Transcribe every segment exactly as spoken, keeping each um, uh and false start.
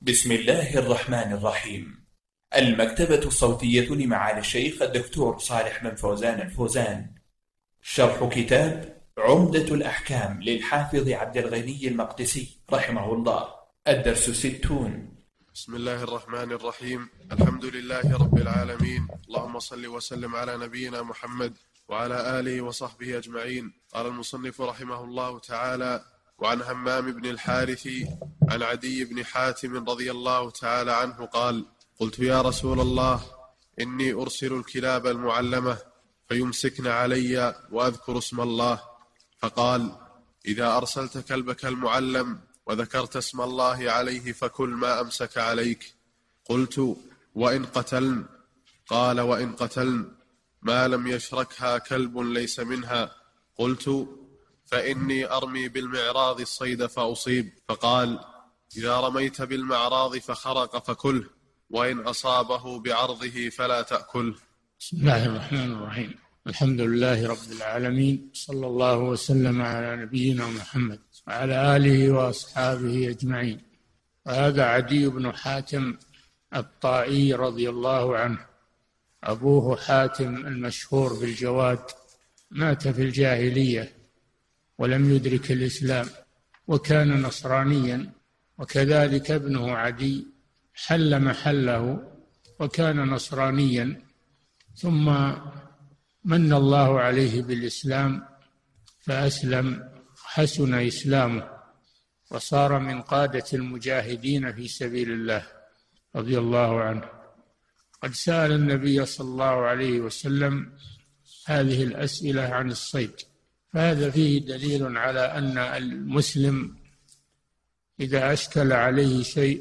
بسم الله الرحمن الرحيم. المكتبة الصوتية لمعالي الشيخ الدكتور صالح بن فوزان الفوزان. شرح كتاب عمدة الأحكام للحافظ عبد الغني المقدسي رحمه الله. الدرس ستون. بسم الله الرحمن الرحيم. الحمد لله رب العالمين، اللهم صل وسلم على نبينا محمد وعلى آله وصحبه أجمعين. قال المصنف رحمه الله تعالى: وعن همام بن الحارث عن عدي بن حاتم رضي الله تعالى عنه قال: قلت يا رسول الله، إني أرسل الكلاب المعلمة فيمسكن علي وأذكر اسم الله، فقال: إذا أرسلت كلبك المعلم وذكرت اسم الله عليه فكل ما أمسك عليك. قلت: وإن قتلن؟ قال: وإن قتلن ما لم يشركها كلب ليس منها. قلت: فإني أرمي بالمعراض الصيد فأصيب. فقال: إذا رميت بالمعراض فخرق فكله، وإن أصابه بعرضه فلا تأكله. بسم الله الرحمن الرحيم. الحمد لله رب العالمين، صلى الله وسلم على نبينا محمد وعلى آله وأصحابه أجمعين. وهذا عدي بن حاتم الطائي رضي الله عنه، أبوه حاتم المشهور بالجواد، مات في الجاهلية ولم يدرك الإسلام وكان نصرانيا، وكذلك ابنه عدي حل محله وكان نصرانيا، ثم من الله عليه بالإسلام فأسلم، حسن إسلامه وصار من قادة المجاهدين في سبيل الله رضي الله عنه. قد سأل النبي صلى الله عليه وسلم هذه الأسئلة عن الصيد، فهذا فيه دليل على أن المسلم إذا أشكل عليه شيء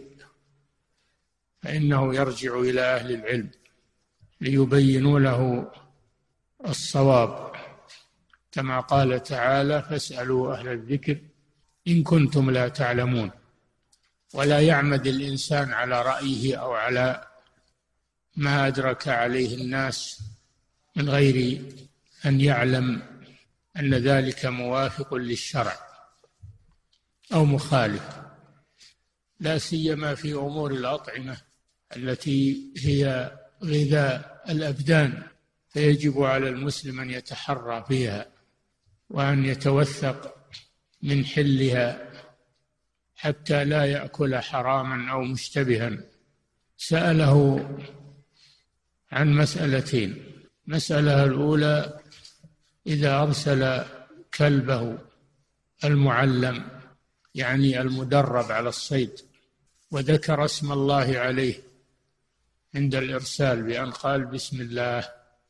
فإنه يرجع إلى أهل العلم ليبينوا له الصواب، كما قال تعالى: فاسألوا أهل الذكر إن كنتم لا تعلمون. ولا يعمد الإنسان على رأيه أو على ما أدرك عليه الناس من غير أن يعلم أن ذلك موافق للشرع أو مخالف، لا سيما في أمور الأطعمة التي هي غذاء الأبدان، فيجب على المسلم أن يتحرى فيها وأن يتوثق من حلها حتى لا يأكل حراما أو مشتبها. سأله عن مسألتين: مسألة الأولى: إذا أرسل كلبه المعلم يعني المدرب على الصيد وذكر اسم الله عليه عند الإرسال بأن قال بسم الله،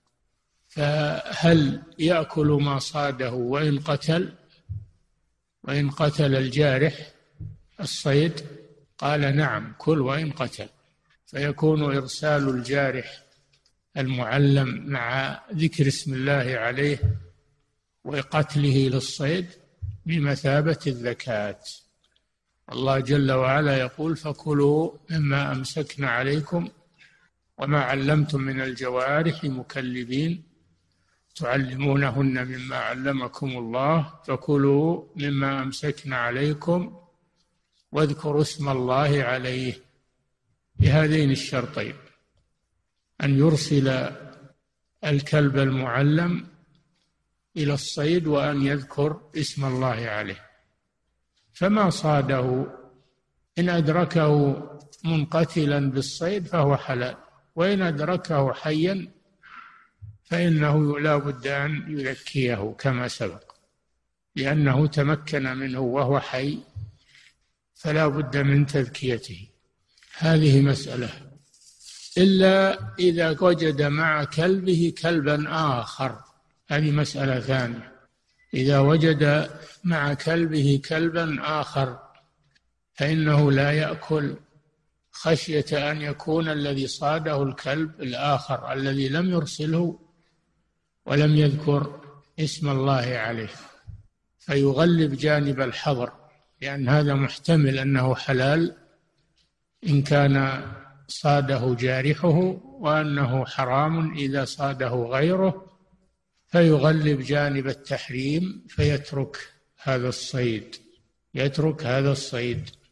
فهل يأكل ما صاده وإن قتل وإن قتل الجارح الصيد؟ قال: نعم، كل وإن قتل. فيكون إرسال الجارح المعلم مع ذكر اسم الله عليه وقتله للصيد بمثابة الزكاة. الله جل وعلا يقول: فكلوا مما أمسكن عليكم وما علمتم من الجوارح مكلبين تعلمونهن مما علمكم الله فكلوا مما أمسكن عليكم واذكروا اسم الله عليه، بهذين الشرطين: أن يرسل الكلب المعلم إلى الصيد وأن يذكر اسم الله عليه. فما صاده إن أدركه منقتلا بالصيد فهو حلال، وإن أدركه حيا فإنه لا بد أن يذكيه كما سبق، لأنه تمكن منه وهو حي فلا بد من تذكيته. هذه مسألة. إلا إذا وجد مع كلبه كلبا آخر، هذه مسألة ثانية. إذا وجد مع كلبه كلبا آخر فإنه لا يأكل، خشية أن يكون الذي صاده الكلب الآخر الذي لم يرسله ولم يذكر اسم الله عليه، فيغلب جانب الحظر، لأن هذا محتمل أنه حلال إن كان صاده جارحه، وأنه حرام إذا صاده غيره، فيغلب جانب التحريم فيترك هذا الصيد يترك هذا الصيد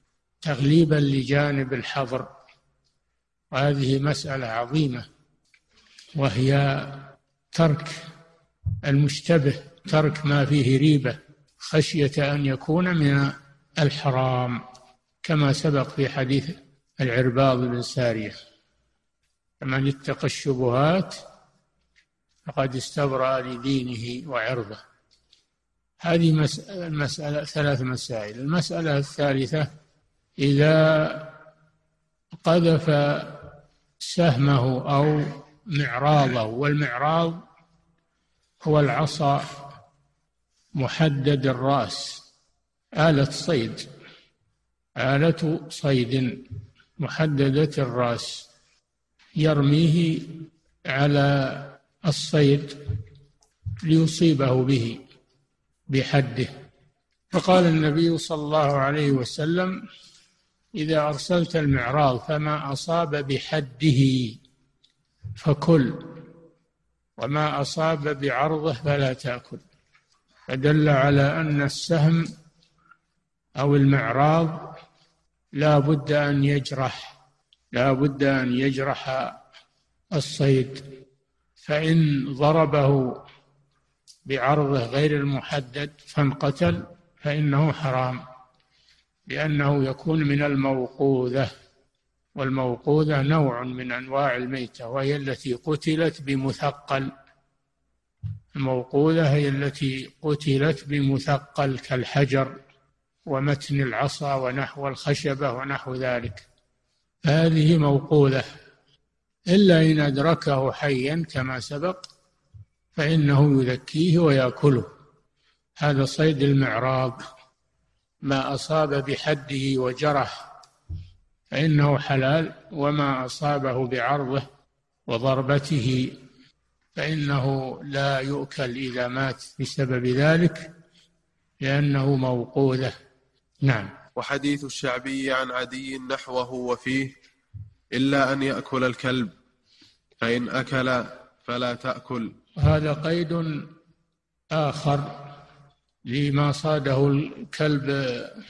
تغليبا لجانب الحظر. وهذه مسألة عظيمة، وهي ترك المشتبه، ترك ما فيه ريبة خشية أن يكون من الحرام، كما سبق في حديث العرباض بن سارية: من اتقى الشبهات فقد استبرأ لدينه وعرضه. هذه مسألة، ثلاث مسائل. المسألة الثالثة: إذا قذف سهمه أو معراضه، والمعراض هو العصا محدد الرأس، آلة صيد، آلة صيد محددة الرأس، يرميه على الصيد ليصيبه به بحده. فقال النبي صلى الله عليه وسلم: إذا أرسلت المعراض فما أصاب بحده فكل، وما أصاب بعرضه فلا تأكل. فدل على أن السهم أو المعراض لا بد أن يجرح لا بد أن يجرح الصيد، فإن ضربه بعرضه غير المحدد فانقتل فإنه حرام، لأنه يكون من الموقوذة، والموقوذة نوع من أنواع الميتة، وهي التي قتلت بمثقل. الموقوذة هي التي قتلت بمثقل كالحجر ومتن العصا ونحو الخشبة ونحو ذلك، هذه موقوذة. إلا إن أدركه حيا كما سبق فإنه يذكيه ويأكله. هذا صيد المعراض. ما أصاب بحده وجرح فإنه حلال، وما أصابه بعرضه وضربته فإنه لا يؤكل إذا مات بسبب ذلك، لأنه موقوذة. نعم. وحديث الشعبي عن عدي نحوه وفيه: إلا أن يأكل الكلب، فإن أكل فلا تأكل. هذا قيد آخر لما صاده الكلب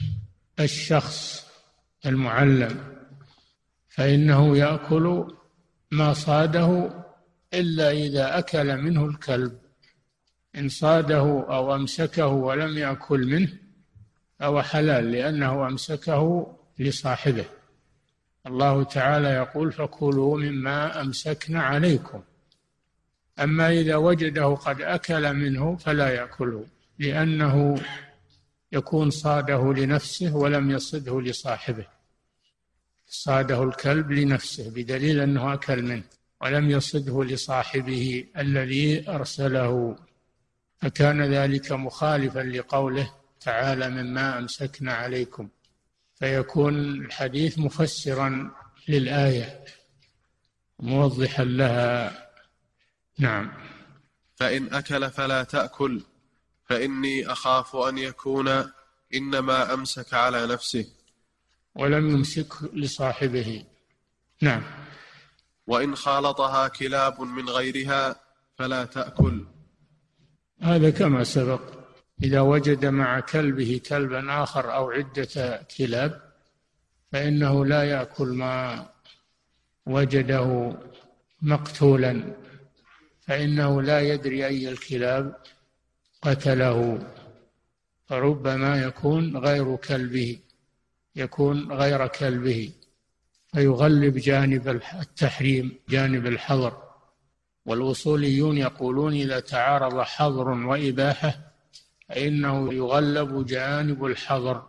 الشخص المعلم، فإنه يأكل ما صاده إلا إذا أكل منه الكلب. إن صاده أو أمسكه ولم يأكل منه فهو حلال، لأنه أمسكه لصاحبه. الله تعالى يقول: فكلوا مما أمسكن عليكم. أما إذا وجده قد أكل منه فلا يأكله، لأنه يكون صاده لنفسه ولم يصده لصاحبه. صاده الكلب لنفسه بدليل أنه أكل منه، ولم يصده لصاحبه الذي أرسله، فكان ذلك مخالفا لقوله تعالى: مما أمسكن عليكم، فيكون الحديث مفسرا للآية موضحا لها. نعم. فإن أكل فلا تأكل، فإني أخاف أن يكون إنما أمسك على نفسه ولم يمسك لصاحبه. نعم. وإن خالطها كلاب من غيرها فلا تأكل. هذا كما سبق: إذا وجد مع كلبه كلبا آخر أو عدة كلاب فإنه لا يأكل ما وجده مقتولا، فإنه لا يدري أي الكلاب قتله، فربما يكون غير كلبه يكون غير كلبه فيغلب جانب التحريم، جانب الحظر. والأصوليون يقولون: إذا تعارض حظر وإباحة فإنه يغلب جانب الحظر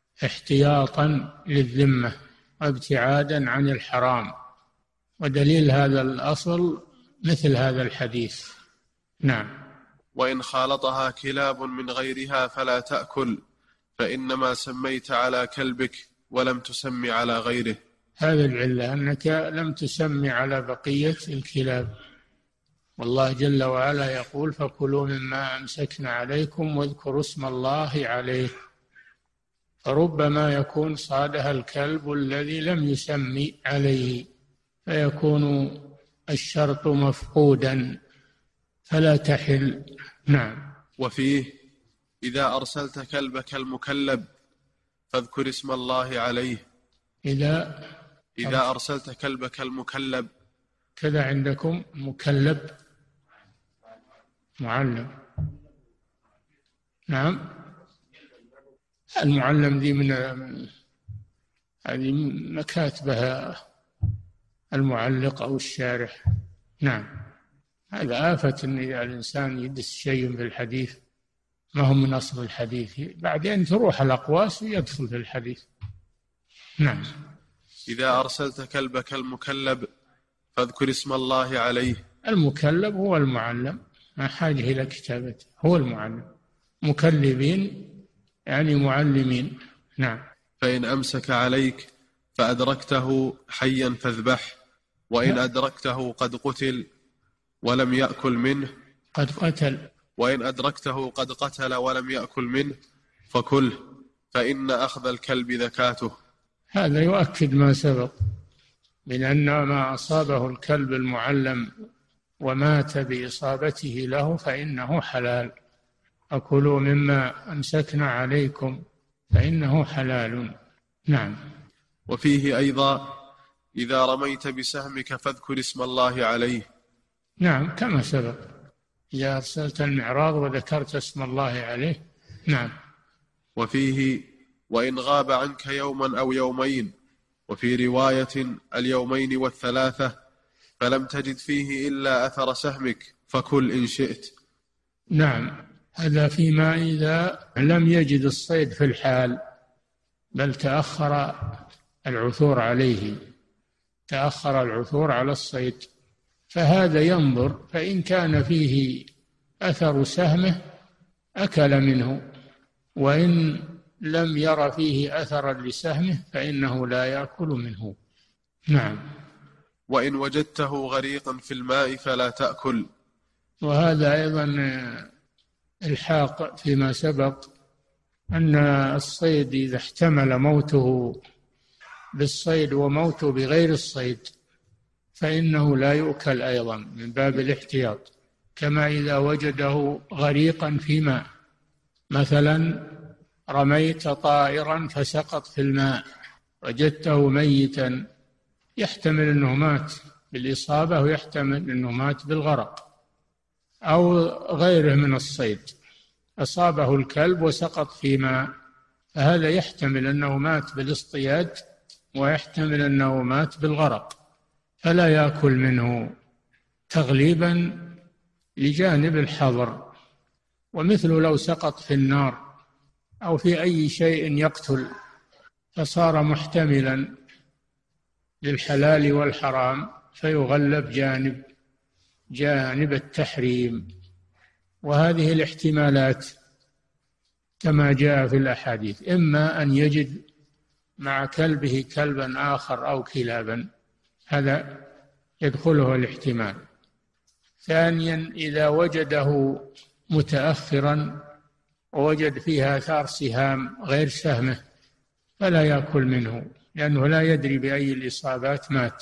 احتياطا للذمة وابتعادا عن الحرام. ودليل هذا الأصل مثل هذا الحديث. نعم. وإن خالطها كلاب من غيرها فلا تأكل، فإنما سميت على كلبك ولم تسمي على غيره. هذا العلة، أنك لم تسمي على بقية الكلاب. والله جل وعلا يقول: فكلوا مما أمسكن عليكم واذكروا اسم الله عليه. فربما يكون صادها الكلب الذي لم يسمي عليه، فيكون الشرط مفقودا فلا تحل. نعم. وفيه: إذا أرسلت كلبك المكلب فاذكر اسم الله عليه، إذا إذا أرسلت كلبك المكلب. كذا عندكم مكلب معلم. نعم، المعلم ذي من هذه مكاتبها المعلق أو الشارح. نعم، هذا آفة أن الإنسان يدس شيء في الحديث ما هو من أصل الحديث، بعدين تروح الأقواس ويدخل في الحديث. نعم. إذا أرسلت كلبك المكلب فاذكر اسم الله عليه. المكلب هو المعلم، ما حاجة إلى كتابته، هو المعلم. مكلبين يعني معلمين. نعم. فإن أمسك عليك فأدركته حيا فاذبح، وإن أدركته قد قتل ولم يأكل منه قد قتل وإن أدركته قد قتل ولم يأكل منه فكله، فإن أخذ الكلب ذكاته. هذا يؤكد ما سبق من أن ما أصابه الكلب المعلم ومات بإصابته له فإنه حلال. أكلوا مما أمسكنا عليكم فإنه حلال. نعم. وفيه أيضا إذا رميت بسهمك فاذكر اسم الله عليه. نعم كما سبق، إذا أرسلت المعراض وذكرت اسم الله عليه. نعم. وفيه وإن غاب عنك يوما أو يومين، وفي رواية اليومين والثلاثة، فلم تجد فيه إلا أثر سهمك فكل إن شئت. نعم، هذا فيما إذا لم يجد الصيد في الحال بل تأخر العثور عليه، تأخر العثور على الصيد، فهذا ينظر، فإن كان فيه أثر سهمه أكل منه، وإن لم ير فيه أثرا لسهمه فإنه لا يأكل منه. نعم. وإن وجدته غريقا في الماء فلا تأكل. وهذا أيضا الحاق فيما سبق، أن الصيد إذا احتمل موته بالصيد وموته بغير الصيد فإنه لا يؤكل أيضا من باب الاحتياط، كما إذا وجده غريقا في ماء، مثلا رميت طائرا فسقط في الماء وجدته ميتا، يحتمل أنه مات بالإصابة ويحتمل أنه مات بالغرق أو غيره من الصيد، أصابه الكلب وسقط في ماء، فهذا يحتمل أنه مات بالاصطياد ويحتمل أنه مات بالغرق، فلا يأكل منه تغليبا لجانب الحظر. ومثل لو سقط في النار أو في أي شيء يقتل فصار محتملا للحلال والحرام فيغلب جانب جانب التحريم. وهذه الاحتمالات كما جاء في الأحاديث، إما أن يجد مع كلبه كلبا آخر أو كلابا، هذا يدخله الاحتمال. ثانيا إذا وجده متأخرا ووجد فيها آثار سهام غير سهمه فلا يأكل منه، لأنه لا يدري بأي الإصابات مات.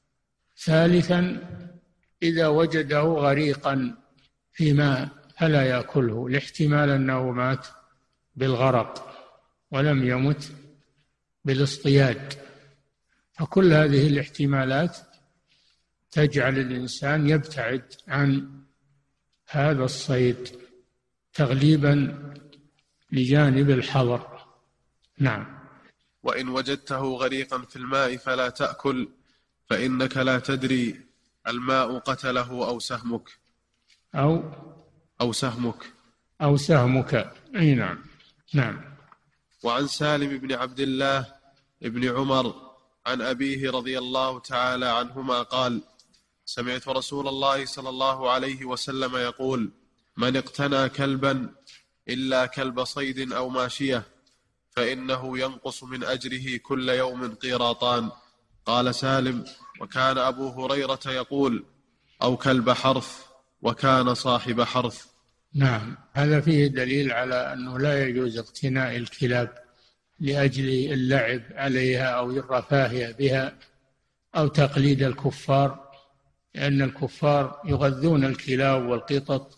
ثالثا إذا وجده غريقا في ماء فلا يأكله، لاحتمال أنه مات بالغرق ولم يمت بالاصطياد. فكل هذه الاحتمالات تجعل الإنسان يبتعد عن هذا الصيد تغليبا لجانب الحظر. نعم. وإن وجدته غريقا في الماء فلا تأكل، فإنك لا تدري الماء قتله أو سهمك أو أو سهمك أو سهمك أي نعم. نعم. وعن سالم بن عبد الله ابن عمر عن أبيه رضي الله تعالى عنهما قال: سمعت رسول الله صلى الله عليه وسلم يقول: من اقتنى كلبا إلا كلب صيد أو ماشية فإنه ينقص من أجره كل يوم قيراطان. قال سالم: وكان أبو هريرة يقول: أو كلب حرث، وكان صاحب حرث. نعم، هذا فيه دليل على أنه لا يجوز اقتناء الكلاب لأجل اللعب عليها أو الرفاهية بها أو تقليد الكفار، لأن الكفار يغذون الكلاب والقطط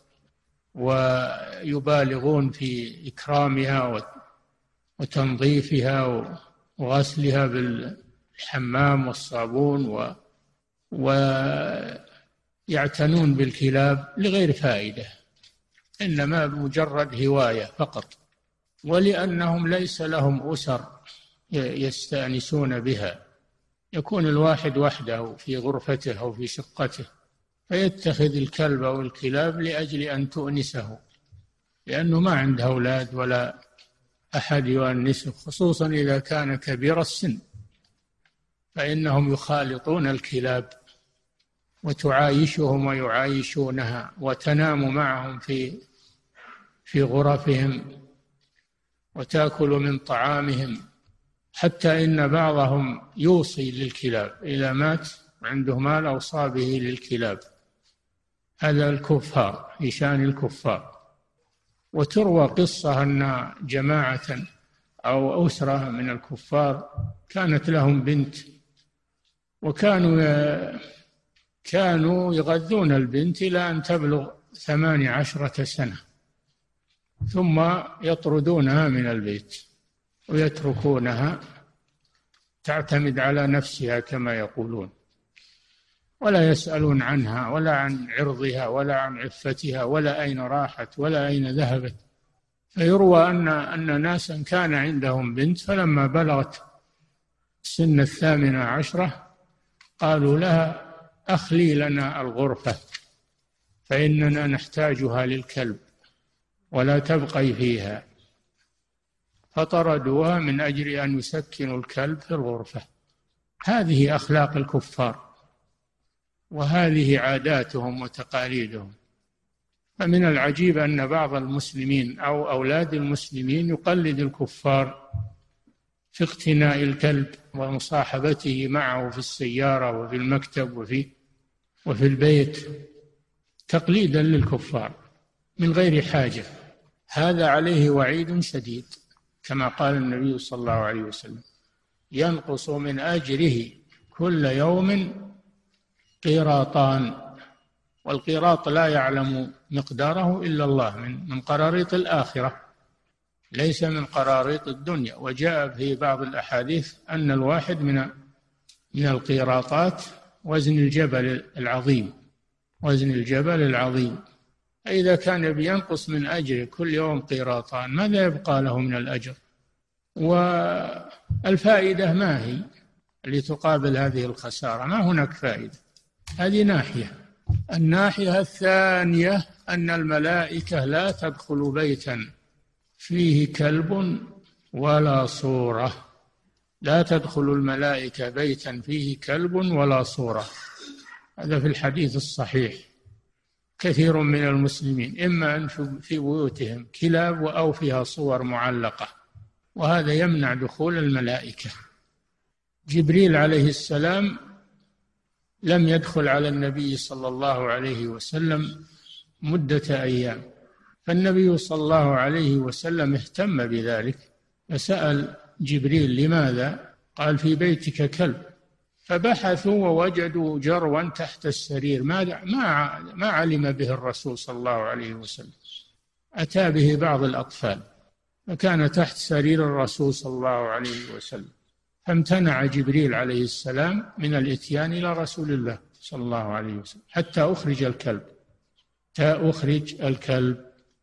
ويبالغون في إكرامها وتنظيفها وغسلها الحمام والصابون و ويعتنون بالكلاب لغير فائدة، إنما مجرد هواية فقط، ولأنهم ليس لهم أسر يستأنسون بها. يكون الواحد وحده في غرفته أو في شقته فيتخذ الكلب أو الكلاب لأجل أن تؤنسه، لأنه ما عنده أولاد ولا أحد يؤنسه، خصوصا إذا كان كبير السن، فإنهم يخالطون الكلاب وتعايشهم ويعايشونها وتنام معهم في في غرفهم وتأكل من طعامهم، حتى إن بعضهم يوصي للكلاب إذا مات عنده مال أوصى به للكلاب. هذا الكفار في شأن الكفار. وتروى قصة أن جماعة أو أسرة من الكفار كانت لهم بنت، وكانوا كانوا يغذون البنت إلى أن تبلغ ثماني عشرة سنة، ثم يطردونها من البيت ويتركونها تعتمد على نفسها كما يقولون، ولا يسألون عنها ولا عن عرضها ولا عن عفتها ولا أين راحت ولا أين ذهبت. فيروى أن أن ناسا كان عندهم بنت، فلما بلغت سن الثامنة عشرة قالوا لها أخلي لنا الغرفة فإننا نحتاجها للكلب ولا تبقي فيها، فطردوها من أجل أن يسكنوا الكلب في الغرفة. هذه أخلاق الكفار وهذه عاداتهم وتقاليدهم. فمن العجيب أن بعض المسلمين أو أولاد المسلمين يقلد الكفار في اقتناء الكلب ومصاحبته معه في السيارة وفي المكتب وفي وفي البيت تقليدا للكفار من غير حاجة. هذا عليه وعيد شديد، كما قال النبي صلى الله عليه وسلم: ينقص من أجره كل يوم قيراطان. والقيراط لا يعلم مقداره إلا الله، من من قراريط الآخرة، ليس من قراريط الدنيا. وجاء في بعض الأحاديث أن الواحد من من القيراطات وزن الجبل العظيم، وزن الجبل العظيم. فإذا كان بينقص من أجره كل يوم قيراطان، ماذا يبقى له من الأجر؟ والفائدة ما هي اللي تقابل هذه الخسارة؟ ما هناك فائدة. هذه ناحية. الناحية الثانية أن الملائكة لا تدخل بيتا فيه كلب ولا صورة، لا تدخل الملائكة بيتا فيه كلب ولا صورة. هذا في الحديث الصحيح. كثير من المسلمين إما أن في بيوتهم كلاب أو فيها صور معلقة، وهذا يمنع دخول الملائكة. جبريل عليه السلام لم يدخل على النبي صلى الله عليه وسلم مدة أيام، فالنبي صلى الله عليه وسلم اهتم بذلك فسأل جبريل: لماذا؟ قال: في بيتك كلب. فبحثوا ووجدوا جروا تحت السرير ما ما ما علم به الرسول صلى الله عليه وسلم، أتى به بعض الأطفال، فكان تحت سرير الرسول صلى الله عليه وسلم، فامتنع جبريل عليه السلام من الإتيان إلى رسول الله صلى الله عليه وسلم حتى أخرج الكلب حتى أخرج الكلب.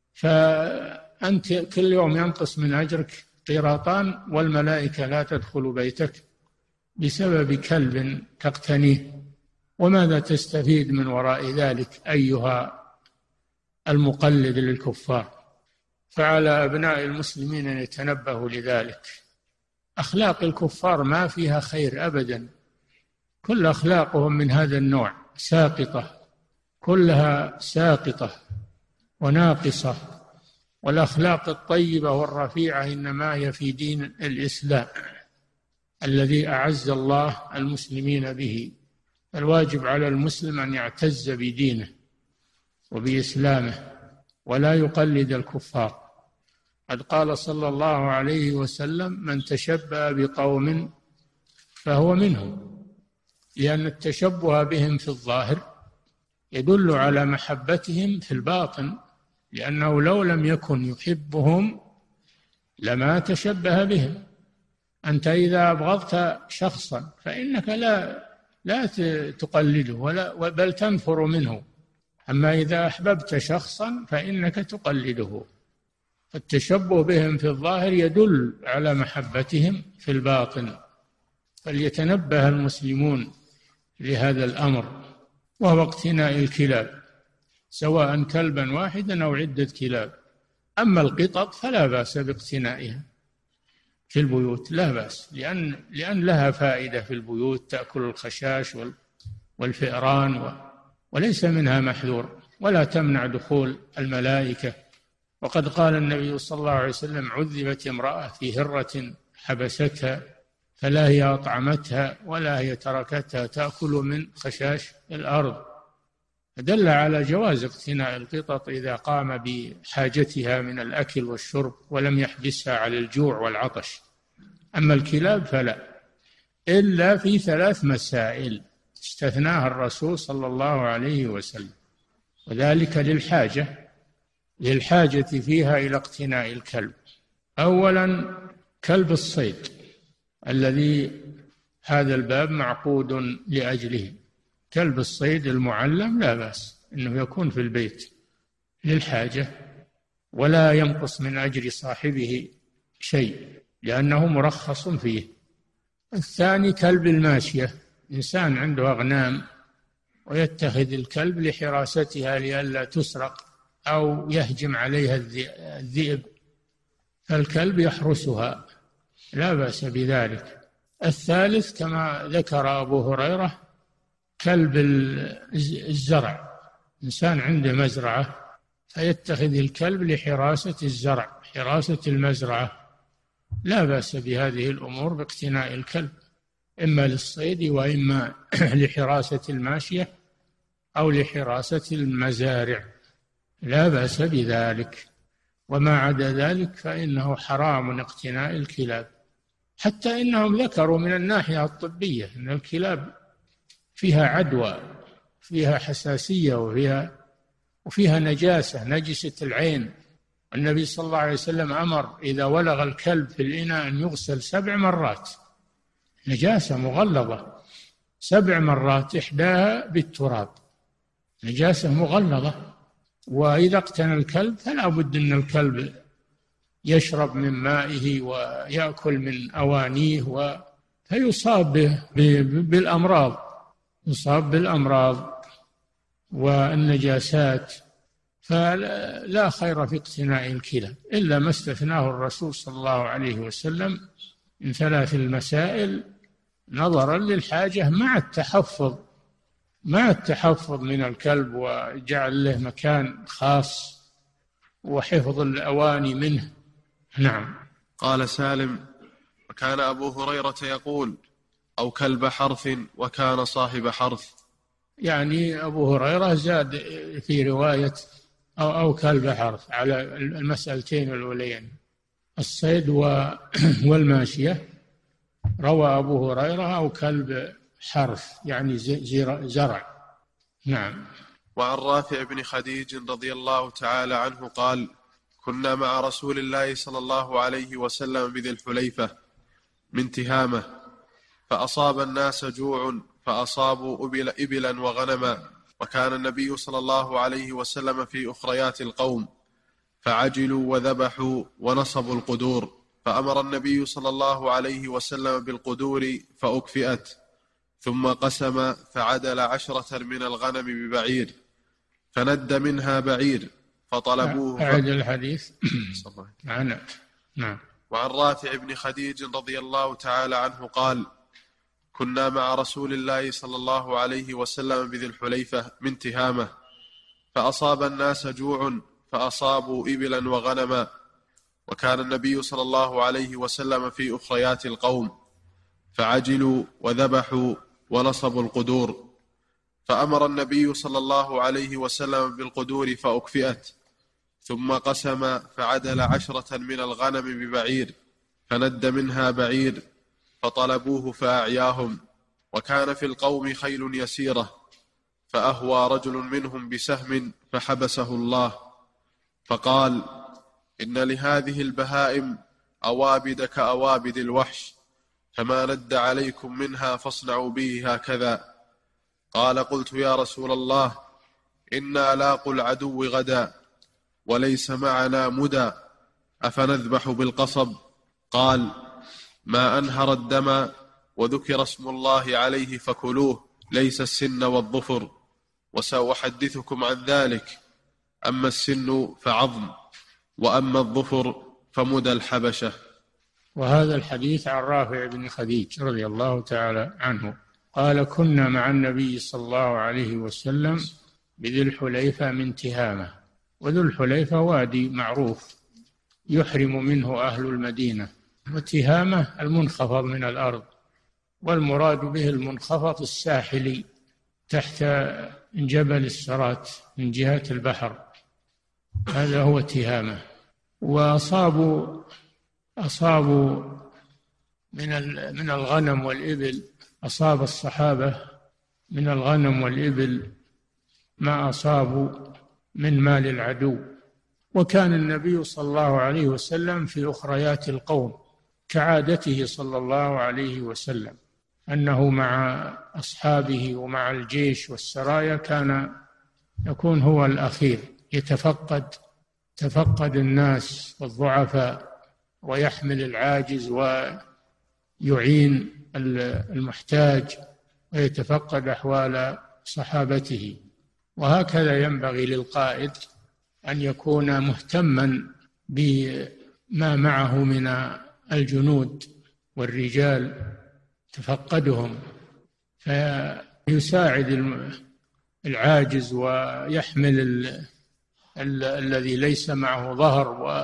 فأنت كل يوم ينقص من أجرك قيراطان، والملائكة لا تدخل بيتك بسبب كلب تقتنيه. وماذا تستفيد من وراء ذلك أيها المقلد للكفار؟ فعلى أبناء المسلمين أن يتنبهوا لذلك. أخلاق الكفار ما فيها خير أبدا، كل أخلاقهم من هذا النوع ساقطة، كلها ساقطة وناقصة. والأخلاق الطيبة والرفيعة إنما هي في دين الإسلام الذي أعز الله المسلمين به. الواجب على المسلم أن يعتز بدينه وبإسلامه ولا يقلد الكفار. قد قال صلى الله عليه وسلم: من تشبه بقوم فهو منهم، لأن التشبه بهم في الظاهر يدل على محبتهم في الباطن، لأنه لو لم يكن يحبهم لما تشبه بهم. أنت إذا أبغضت شخصا فإنك لا لا تقلده ولا بل تنفر منه، أما إذا أحببت شخصا فإنك تقلده. التشبه بهم في الظاهر يدل على محبتهم في الباطن، فليتنبه المسلمون لهذا الأمر، وهو اقتناء الكلاب سواء كلبا واحدا أو عدة كلاب. أما القطط فلا بأس باقتنائها في البيوت، لا بأس، لأن لأن لها فائدة في البيوت، تأكل الخشاش والفئران وليس منها محذور، ولا تمنع دخول الملائكة. وقد قال النبي صلى الله عليه وسلم: عذبت امرأة في هرة حبستها فلا هي أطعمتها ولا هي تركتها تأكل من خشاش الأرض. دل على جواز اقتناء القطط إذا قام بحاجتها من الأكل والشرب ولم يحبسها على الجوع والعطش. أما الكلاب فلا، إلا في ثلاث مسائل استثناها الرسول صلى الله عليه وسلم، وذلك للحاجة للحاجة فيها إلى اقتناء الكلب. أولا كلب الصيد الذي هذا الباب معقود لأجله، كلب الصيد المعلم لا بأس أنه يكون في البيت للحاجة ولا ينقص من أجر صاحبه شيء لأنه مرخص فيه. الثاني كلب الماشية، إنسان عنده أغنام ويتخذ الكلب لحراستها لئلا تسرق أو يهجم عليها الذئب، فالكلب يحرسها لا بأس بذلك. الثالث كما ذكر أبو هريرة كلب الزرع، إنسان عنده مزرعة فيتخذ الكلب لحراسة الزرع، حراسة المزرعة، لا بأس بهذه الأمور باقتناء الكلب، إما للصيد وإما لحراسة الماشية أو لحراسة المزارع، لا بأس بذلك. وما عدا ذلك فإنه حرام اقتناء الكلاب. حتى إنهم ذكروا من الناحية الطبية أن الكلاب فيها عدوى، فيها حساسية، وفيها وفيها نجاسة، نجسة العين. النبي صلى الله عليه وسلم أمر إذا ولغ الكلب في الإناء أن يغسل سبع مرات، نجاسة مغلظة سبع مرات، إحداها بالتراب، نجاسة مغلظة. وإذا اقتنى الكلب فلا بد أن الكلب يشرب من مائه ويأكل من أوانيه و... فيصاب بالأمراض، يصاب بالأمراض والنجاسات. فلا خير في اقتناء الكلاب إلا ما استثناه الرسول صلى الله عليه وسلم من ثلاث المسائل نظرا للحاجة مع التحفظ مع التحفظ من الكلب وجعل له مكان خاص وحفظ الأواني منه. نعم. قال سالم: وكان أبو هريرة يقول: أو كلب حرث وكان صاحب حرث. يعني أبو هريرة زاد في رواية أو, أو كلب حرث على المسألتين الأولين، الصيد والماشية. روى أبو هريرة أو كلب حرث يعني زرع. نعم. وعن رافع بن خديج رضي الله تعالى عنه قال: كنا مع رسول الله صلى الله عليه وسلم بذي الحليفة من تهامة، فأصاب الناس جوع فأصابوا إبلا وغنما، وكان النبي صلى الله عليه وسلم في أخريات القوم، فعجلوا وذبحوا ونصبوا القدور، فأمر النبي صلى الله عليه وسلم بالقدور فأكفئت، ثم قسم فعدل عشرة من الغنم ببعير، فند منها بعير فطلبوه. أعد الحديث. نعم. نعم. وعن رافع بن خديج رضي الله تعالى عنه قال: كنا مع رسول الله صلى الله عليه وسلم بذي الحليفة من تهامة، فأصاب الناس جوع فأصابوا إبلا وغنما، وكان النبي صلى الله عليه وسلم في أخريات القوم، فعجلوا وذبحوا ونصبوا القدور، فأمر النبي صلى الله عليه وسلم بالقدور فأكفئت، ثم قسم فعدل عشرة من الغنم ببعير، فند منها بعير فطلبوه فأعياهم، وكان في القوم خيل يسيرة، فأهوى رجل منهم بسهم فحبسه الله، فقال: إن لهذه البهائم أوابد كأوابد الوحش، فما ند عليكم منها فاصنعوا به هكذا. قال قلت يا رسول الله إنا لاقوا العدو غدا وليس معنا مدى أفنذبح بالقصب؟ قال ما أنهر الدم وذكر اسم الله عليه فكلوه، ليس السن والظفر، وسأحدثكم عن ذلك. أما السن فعظم، وأما الظفر فمدى الحبشة. وهذا الحديث عن رافع بن خديج رضي الله تعالى عنه قال كنا مع النبي صلى الله عليه وسلم بذي الحليفة من تهامة، وذو الحليفة وادي معروف يحرم منه أهل المدينة، وتهامة المنخفض من الأرض، والمراد به المنخفض الساحلي تحت جبل السرات من جهة البحر، هذا هو تهامة. وأصابوا أصابوا من من الغنم والإبل، أصاب الصحابة من الغنم والإبل ما أصابوا من مال العدو. وكان النبي صلى الله عليه وسلم في أخريات القوم كعادته صلى الله عليه وسلم، أنه مع أصحابه ومع الجيش والسرايا كان يكون هو الأخير، يتفقد تفقد الناس والضعفاء ويحمل العاجز ويعين المحتاج ويتفقد أحوال صحابته. وهكذا ينبغي للقائد أن يكون مهتما بما معه من الجنود والرجال، تفقدهم فيساعد العاجز ويحمل ال ال الذي ليس معه ظهر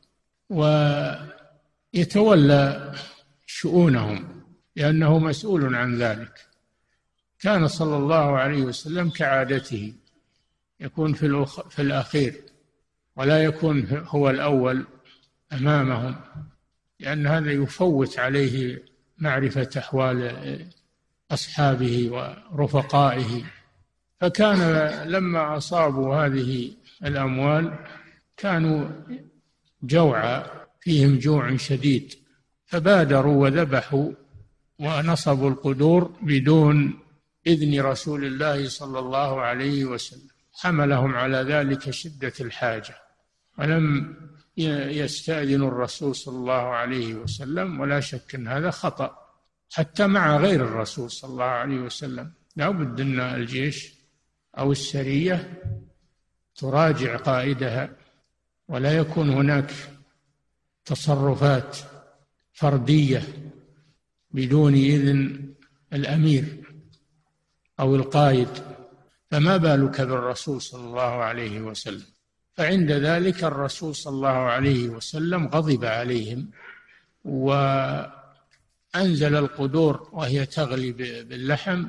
ويتولى شؤونهم لأنه مسؤول عن ذلك. كان صلى الله عليه وسلم كعادته يكون في, في الأخير ولا يكون هو الأول أمامهم، لأن هذا يفوت عليه معرفة أحوال أصحابه ورفقائه. فكان لما أصابوا هذه الأموال كانوا جوعى، فيهم جوع شديد، فبادروا وذبحوا ونصبوا القدور بدون إذن رسول الله صلى الله عليه وسلم، حملهم على ذلك شدة الحاجة، ولم يستأذن الرسول صلى الله عليه وسلم. ولا شك أن هذا خطأ حتى مع غير الرسول صلى الله عليه وسلم، لا بد أن الجيش أو السرية تراجع قائدها، ولا يكون هناك تصرفات فردية بدون إذن الأمير أو القائد، فما بالك بالرسول صلى الله عليه وسلم. فعند ذلك الرسول صلى الله عليه وسلم غضب عليهم وأنزل القدور وهي تغلي باللحم،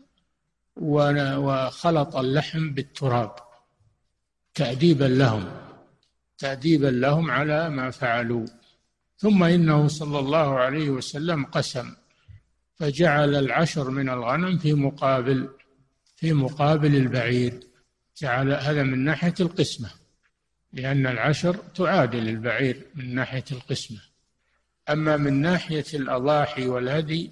وخلط اللحم بالتراب تأديبا لهم تأديبا لهم على ما فعلوا. ثم إنه صلى الله عليه وسلم قسم فجعل العشر من الغنم في مقابل في مقابل البعير، جعل هذا من ناحية القسمة، لأن العشر تعادل البعير من ناحية القسمة. أما من ناحية الأضاحي والهدي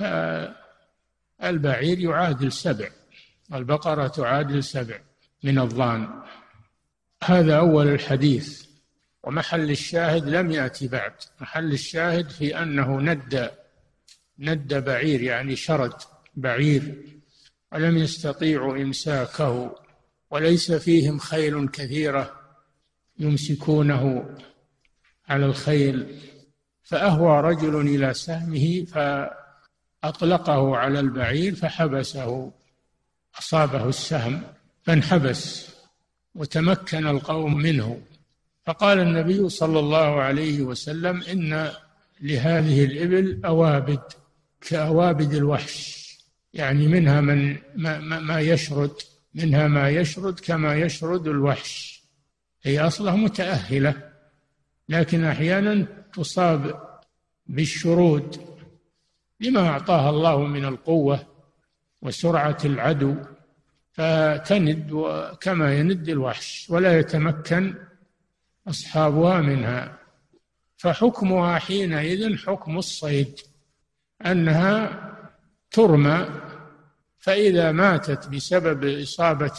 فالبعير يعادل سبع، والبقرة تعادل سبع من الضان. هذا أول الحديث، ومحل الشاهد لم يأتي بعد. محل الشاهد في أنه ند ند بعير، يعني شرد بعير، ولم يستطيعوا إمساكه، وليس فيهم خيل كثيرة يمسكونه على الخيل. فأهوى رجل إلى سهمه فأطلقه على البعير فحبسه، أصابه السهم فانحبس وتمكن القوم منه. فقال النبي صلى الله عليه وسلم إن لهذه الإبل أوابد كأوابد الوحش، يعني منها من ما, ما يشرد منها ما يشرد كما يشرد الوحش، هي أصلها متأهلة لكن أحيانا تصاب بالشرود لما أعطاها الله من القوة وسرعة العدو، فتند كما يند الوحش ولا يتمكن أصحابها منها. فحكمها حينئذ حكم الصيد، أنها ترمى، فإذا ماتت بسبب إصابة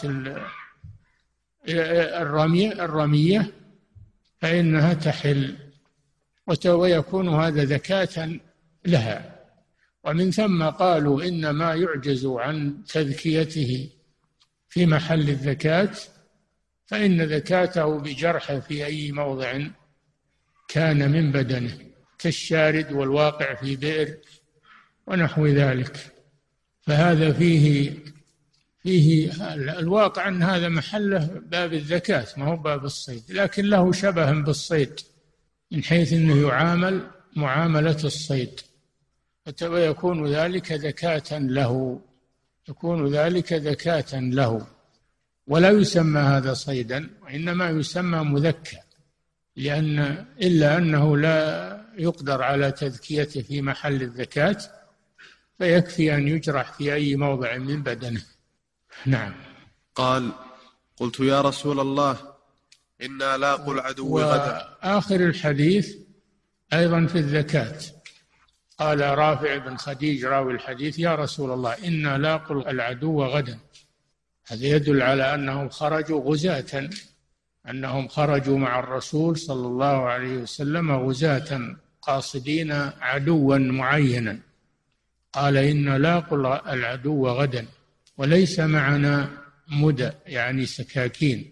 الرمية الرمية فإنها تحل، ويكون هذا زكاة لها. ومن ثم قالوا إن ما يعجز عن تذكيته في محل الزكاة فإن زكاته بجرحه في أي موضع كان من بدنه، كالشارد والواقع في بئر ونحو ذلك. فهذا فيه فيه الواقع أن هذا محله باب الزكاة ما هو باب الصيد، لكن له شبه بالصيد من حيث أنه يعامل معاملة الصيد، ويكون ذلك زكاة له، يكون ذلك زكاة له، ولا يسمى هذا صيدا، وإنما يسمى مذكى، لأن إلا أنه لا يقدر على تذكيته في محل الزكاة فيكفي أن يجرح في أي موضع من بدنه. نعم. قال: قلت يا رسول الله إنا لاقوا العدو غدا. وآخر الحديث أيضا في الزكاة، قال رافع بن خديج راوي الحديث: يا رسول الله إنا لاقوا العدو غدا. هذا يدل على أنهم خرجوا غزاة، أنهم خرجوا مع الرسول صلى الله عليه وسلم غزاة قاصدين عدوا معينا. قال: إنا لاقوا العدو غدا وليس معنا مدى يعني سكاكين،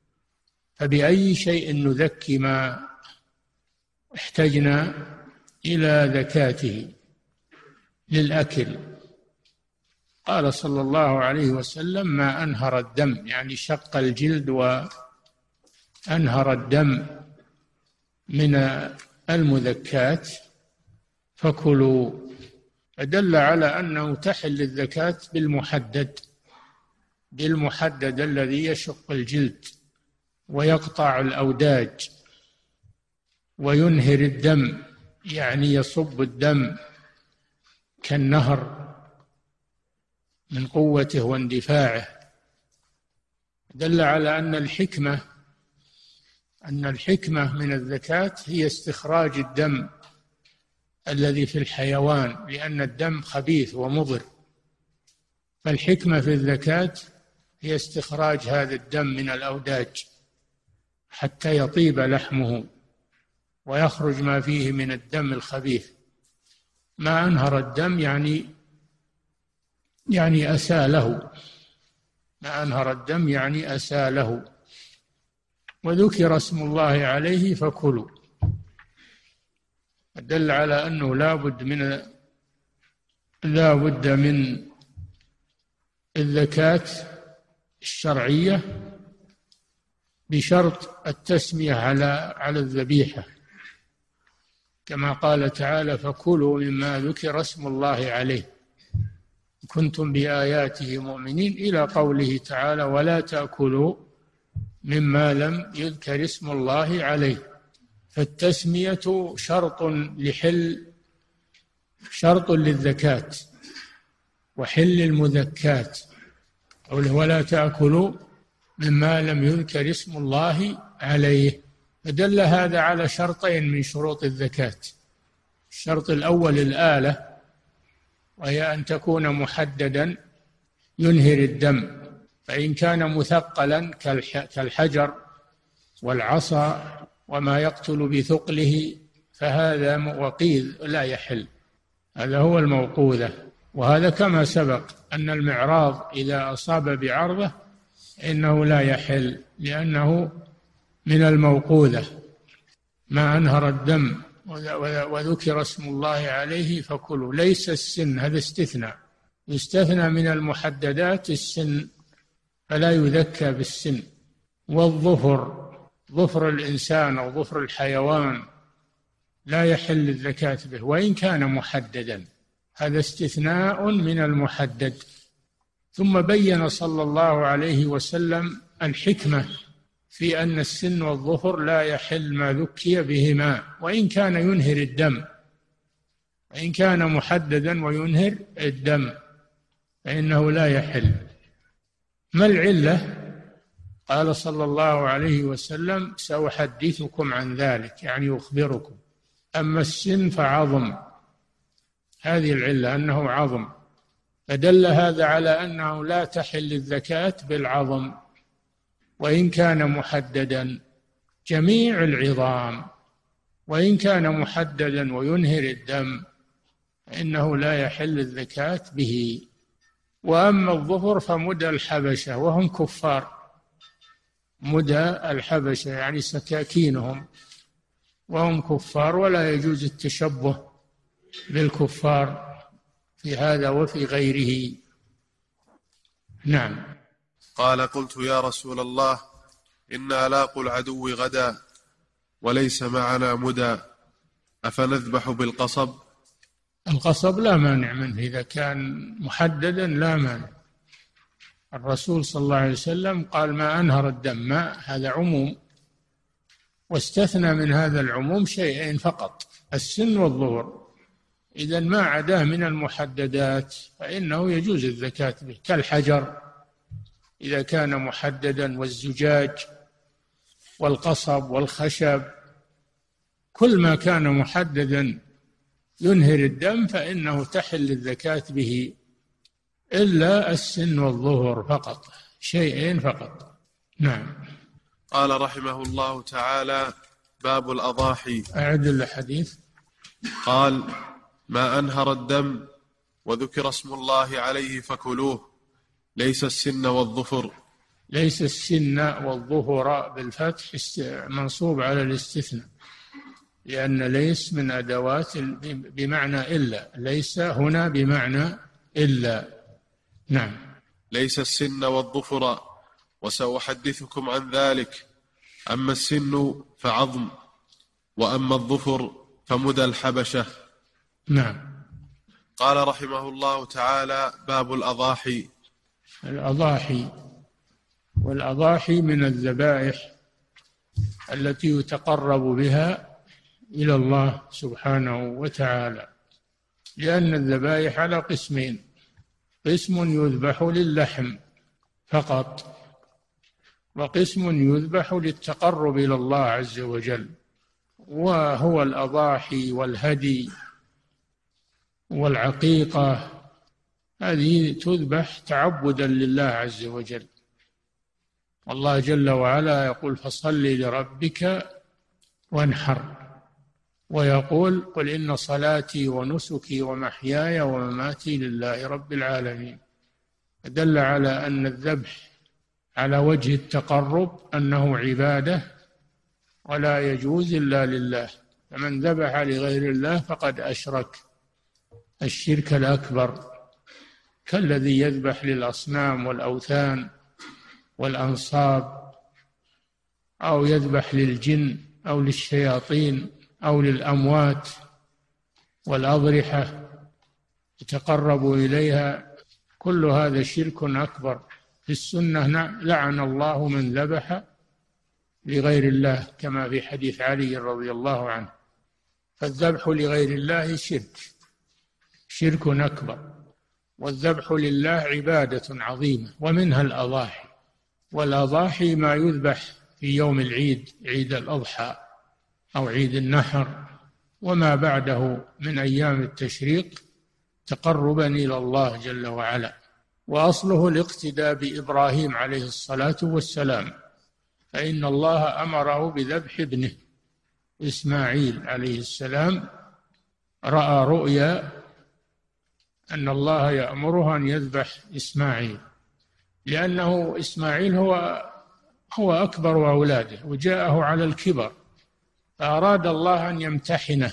فبأي شيء نزكي ما احتجنا إلى زكاته للأكل؟ قال صلى الله عليه وسلم: ما أنهر الدم، يعني شق الجلد وأنهر الدم من المذكات فكلوا. فدل على أنه تحل الزكاة بالمحدد، بالمحدد الذي يشق الجلد ويقطع الأوداج وينهر الدم، يعني يصب الدم كالنهر من قوته واندفاعه. دل على أن الحكمة أن الحكمة من الزكاة هي استخراج الدم الذي في الحيوان، لأن الدم خبيث ومضر، فالحكمة في الزكاة هي استخراج هذا الدم من الأوداج حتى يطيب لحمه ويخرج ما فيه من الدم الخبيث. ما أنهر الدم يعني يعني أساله، ما أنهر الدم يعني أساله، وذكر اسم الله عليه فكلوا. دل على أنه لا بد من لا بد من الزكاة الشرعية بشرط التسمية على على الذبيحة، كما قال تعالى: فكلوا مما ذكر اسم الله عليه كنتم بآياته مؤمنين، إلى قوله تعالى: ولا تأكلوا مما لم يذكر اسم الله عليه. فالتسمية شرط لحل شرط للزكاة وحل المذكات، ولا تأكلوا مما لم يذكر اسم الله عليه. فدل هذا على شرطين من شروط الزكاة: الشرط الأول الآلة، وهي أن تكون محددا ينهر الدم، فإن كان مثقلا كالحجر والعصا وما يقتل بثقله فهذا وقيذ لا يحل، هذا هو الموقوذة. وهذا كما سبق أن المعراض إذا أصاب بعرضه إنه لا يحل لأنه من الموقوذة. ما أنهر الدم وذكر اسم الله عليه فكلوا. ليس السن، هذا استثناء، يستثنى من المحددات السن فلا يذكى بالسن. والظفر، ظفر الإنسان أو ظفر الحيوان لا يحل الزكاة به وإن كان محددا، هذا استثناء من المحدد. ثم بين صلى الله عليه وسلم الحكمة في أن السن والظفر لا يحل ما ذكي بهما وإن كان ينهر الدم، وإن كان محددا وينهر الدم فإنه لا يحل. ما العلة؟ قال صلى الله عليه وسلم: سأحدثكم عن ذلك، يعني أخبركم. أما السن فعظم، هذه العلة أنه عظم، فدل هذا على أنه لا تحل الزكاة بالعظم وإن كان محددا، جميع العظام وإن كان محددا وينهر الدم فإنه لا يحل الزكاة به. وأما الظفر فمدى الحبشة وهم كفار، مدى الحبشة يعني سكاكينهم وهم كفار، ولا يجوز التشبه بالكفار في هذا وفي غيره. نعم. قال: قلت يا رسول الله إنا لاقوا العدو غدا وليس معنا مدى، أفنذبح بالقصب؟ القصب لا مانع منه إذا كان محددا، لا مانع. الرسول صلى الله عليه وسلم قال: ما أنهر الدم، ما هذا عموم، واستثنى من هذا العموم شيئين فقط: السن والظهر. إذا ما عداه من المحددات فإنه يجوز الزكاة به، كالحجر إذا كان محددا، والزجاج والقصب والخشب، كل ما كان محددا ينهر الدم فإنه تحل الزكاة به، إلا السن والظهر فقط، شيئين فقط. نعم. قال رحمه الله تعالى: باب الأضاحي. أعد الحديث. قال: ما أنهر الدم وذكر اسم الله عليه فكلوه، ليس السن والظفر. ليس السن والظهر بالفتح منصوب على الاستثناء، لأن ليس من أدوات بمعنى إلا، ليس هنا بمعنى إلا. نعم. ليس السن والظفر، وسأحدثكم عن ذلك. أما السن فعظم، وأما الظفر فمدى الحبشة. نعم. قال رحمه الله تعالى: باب الأضاحي. الأضاحي، والأضاحي من الذبائح التي يتقرب بها إلى الله سبحانه وتعالى، لأن الذبائح على قسمين: قسم يذبح للحم فقط، وقسم يذبح للتقرب إلى الله عز وجل، وهو الأضاحي والهدي والعقيقة، هذه تذبح تعبدا لله عز وجل. والله جل وعلا يقول: فصل لربك وانحر، ويقول: قل إن صلاتي ونسكي ومحياي ومماتي لله رب العالمين. دل على أن الذبح على وجه التقرب أنه عبادة ولا يجوز إلا لله، فمن ذبح لغير الله فقد أشرك الشرك الأكبر، كالذي يذبح للأصنام والأوثان والأنصاب، أو يذبح للجن أو للشياطين أو للأموات والأضرحة يتقرب إليها، كل هذا شرك أكبر. في السنة: لعن الله من ذبح لغير الله، كما في حديث علي رضي الله عنه. فالذبح لغير الله شرك، شرك أكبر، والذبح لله عبادة عظيمة، ومنها الأضاحي. والأضاحي ما يذبح في يوم العيد، عيد الأضحى أو عيد النحر وما بعده من أيام التشريق، تقربا إلى الله جل وعلا. وأصله الاقتداء بإبراهيم عليه الصلاة والسلام، فإن الله أمره بذبح ابنه إسماعيل عليه السلام، رأى رؤيا أن الله يأمره أن يذبح إسماعيل، لأنه إسماعيل هو هو أكبر أولاده وجاءه على الكبر، فأراد الله أن يمتحنه،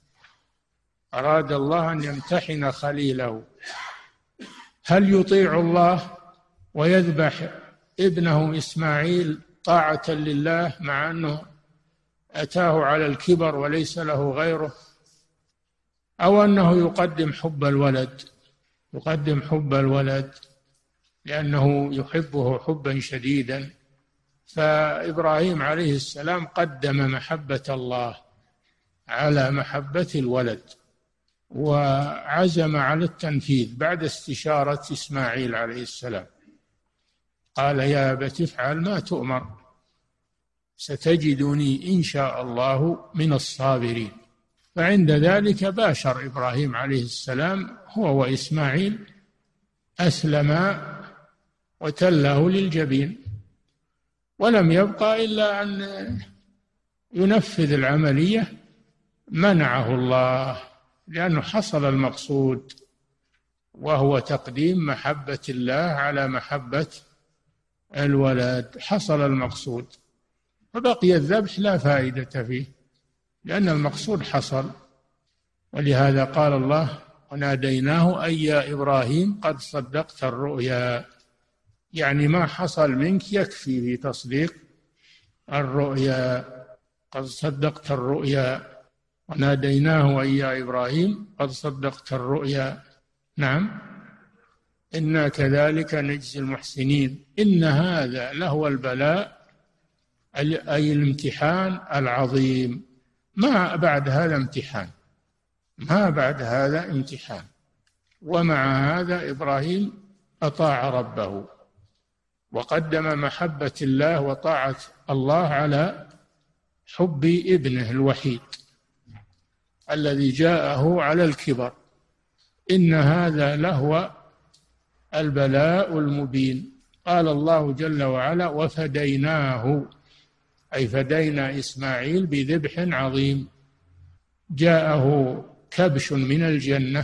أراد الله أن يمتحن خليله، هل يطيع الله ويذبح ابنه إسماعيل طاعة لله مع أنه أتاه على الكبر وليس له غيره، أو أنه يقدم حب الولد يقدم حب الولد لأنه يحبه حبا شديدا. فإبراهيم عليه السلام قدم محبة الله على محبة الولد، وعزم على التنفيذ بعد استشارة إسماعيل عليه السلام. قال: يا أبت افعل ما تؤمر، ستجدني إن شاء الله من الصابرين. فعند ذلك باشر إبراهيم عليه السلام هو وإسماعيل، أسلما وتله للجبين، ولم يبقى إلا أن ينفذ العملية، منعه الله لأنه حصل المقصود، وهو تقديم محبة الله على محبة الولد. حصل المقصود، فبقي الذبح لا فائدة فيه لأن المقصود حصل. ولهذا قال الله: وناديناه أي يا إبراهيم قد صدقت الرؤيا، يعني ما حصل منك يكفي في تصديق الرؤيا، قد صدقت الرؤيا. وناديناه أي يا إبراهيم قد صدقت الرؤيا. نعم، إنا كذلك نجزي المحسنين. إن هذا لهو البلاء، أي الامتحان العظيم. ما بعد هذا امتحان، ما بعد هذا امتحان. ومع هذا إبراهيم أطاع ربه وقدم محبة الله وطاعة الله على حب ابنه الوحيد الذي جاءه على الكبر. إن هذا لهو البلاء المبين. قال الله جل وعلا: وفديناه، أي فدينا إسماعيل بذبح عظيم. جاءه كبش من الجنة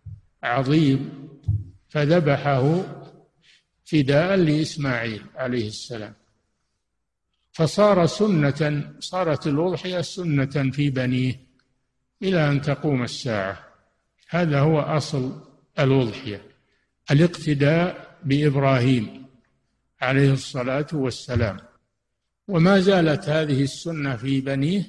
عظيم فذبحه فداء لإسماعيل عليه السلام، فصار سنة، صارت الأضحية سنة في بنيه إلى أن تقوم الساعة. هذا هو أصل الأضحية، الاقتداء بإبراهيم عليه الصلاة والسلام. وما زالت هذه السنة في بنيه،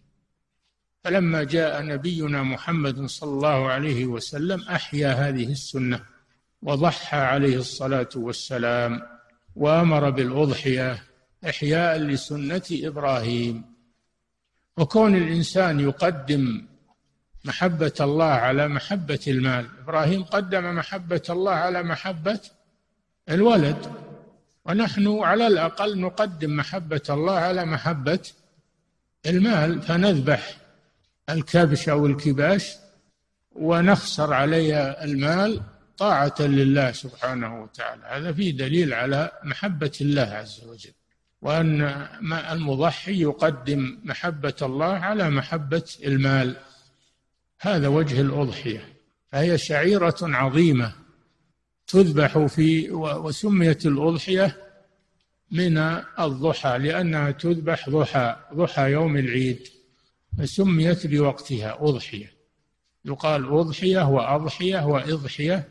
فلما جاء نبينا محمد صلى الله عليه وسلم أحيا هذه السنة وضحى عليه الصلاة والسلام وأمر بالأضحية إحياء لسنة إبراهيم. وكون الإنسان يقدم محبة الله على محبة المال، إبراهيم قدم محبة الله على محبة الولد، ونحن على الأقل نقدم محبة الله على محبة المال، فنذبح الكبش أو الكباش ونخسر عليها المال طاعة لله سبحانه وتعالى. هذا فيه دليل على محبة الله عز وجل، وأن المضحي يقدم محبة الله على محبة المال. هذا وجه الأضحية، فهي شعيرة عظيمة تذبح في، وسميت الأضحية من الضحى لأنها تذبح ضحى ضحى يوم العيد، فسميت بوقتها أضحية. يقال أضحية وأضحية وإضحية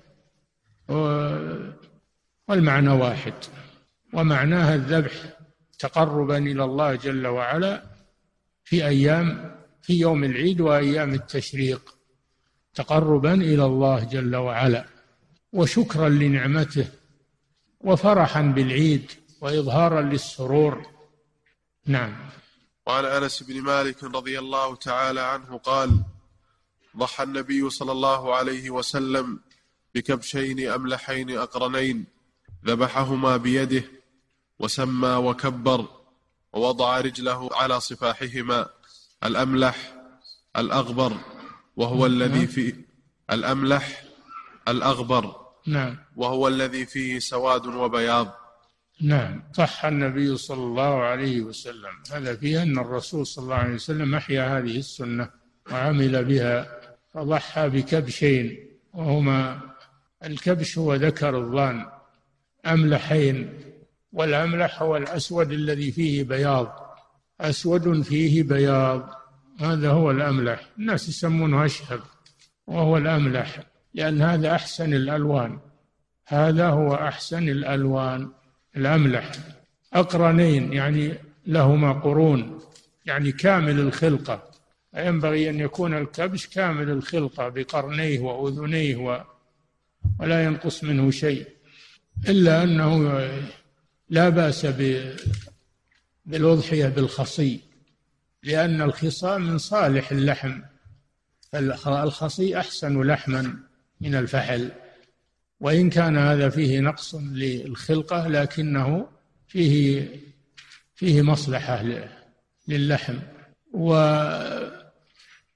والمعنى واحد، ومعناها الذبح تقربا إلى الله جل وعلا في أيام في يوم العيد وأيام التشريق، تقربا إلى الله جل وعلا وشكرا لنعمته وفرحا بالعيد وإظهارا للسرور. نعم. وعن أنس بن مالك رضي الله تعالى عنه قال: ضحى النبي صلى الله عليه وسلم بكبشين أملحين أقرنين، ذبحهما بيده وسمى وكبر، ووضع رجله على صفاحهما، الأملح الأغبر وهو الذي في الأملح الأغبر نعم، وهو الذي فيه سواد وبياض. نعم. ضحى النبي صلى الله عليه وسلم، هذا فيه أن الرسول صلى الله عليه وسلم أحيا هذه السنة وعمل بها، فضحى بكبشين، وهما الكبش هو ذكر الضان، أملحين، والأملح هو الأسود الذي فيه بياض، أسود فيه بياض، هذا هو الأملح. الناس يسمونه أشهب، وهو الأملح لأن هذا أحسن الألوان، هذا هو أحسن الألوان الأملح. أقرنين يعني لهما قرون، يعني كامل الخلقة، ينبغي أن يكون الكبش كامل الخلقة بقرنيه وأذنيه و... ولا ينقص منه شيء، إلا أنه لا بأس ب... بالأضحية بالخصي، لأن الخصاء من صالح اللحم، الخصي أحسن لحما من الفحل، وإن كان هذا فيه نقص للخلقة لكنه فيه فيه مصلحة للحم.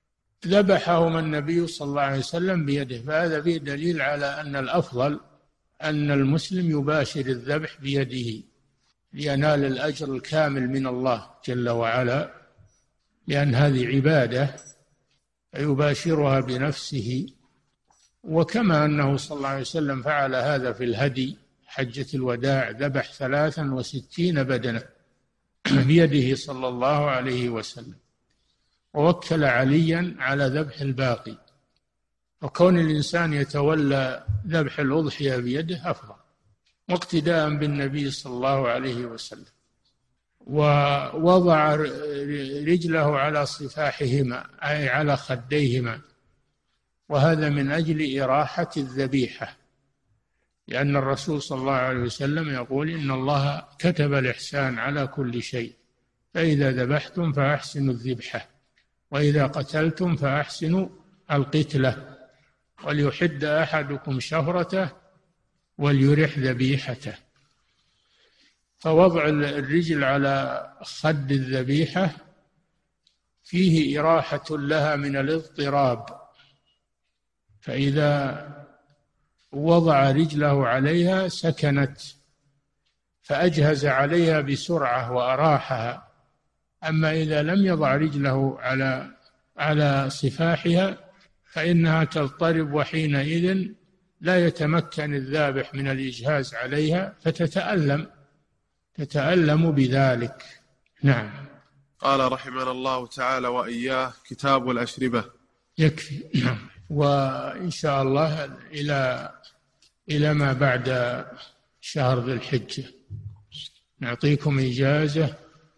ذبحهما النبي صلى الله عليه وسلم بيده، فهذا فيه دليل على أن الأفضل أن المسلم يباشر الذبح بيده لينال الأجر الكامل من الله جل وعلا، لأن هذه عبادة يباشرها بنفسه. وكما أنه صلى الله عليه وسلم فعل هذا في الهدي حجة الوداع، ذبح ثلاثا وستين بدنة بيده صلى الله عليه وسلم، ووكل عليا على ذبح الباقي. وكون الإنسان يتولى ذبح الأضحية بيده أفضل، واقتداء بالنبي صلى الله عليه وسلم. ووضع رجله على صفاحهما أي على خديهما، وهذا من أجل إراحة الذبيحة، لأن الرسول صلى الله عليه وسلم يقول إن الله كتب الإحسان على كل شيء، فإذا ذبحتم فأحسنوا الذبحة، وإذا قتلتم فأحسنوا القتلة، وليحد أحدكم شفرته وليرح ذبيحته. فوضع الرجل على خد الذبيحة فيه إراحة لها من الاضطراب، فإذا وضع رجله عليها سكنت فأجهز عليها بسرعة وأراحها. أما إذا لم يضع رجله على على صفاحها فإنها تضطرب، وحينئذ لا يتمكن الذابح من الإجهاز عليها فتتألم تتألم بذلك. نعم. قال رحمنا الله تعالى وإياه: كتاب الأشربة. يكفي. نعم. وإن شاء الله إلى إلى ما بعد شهر ذي الحجة نعطيكم إجازة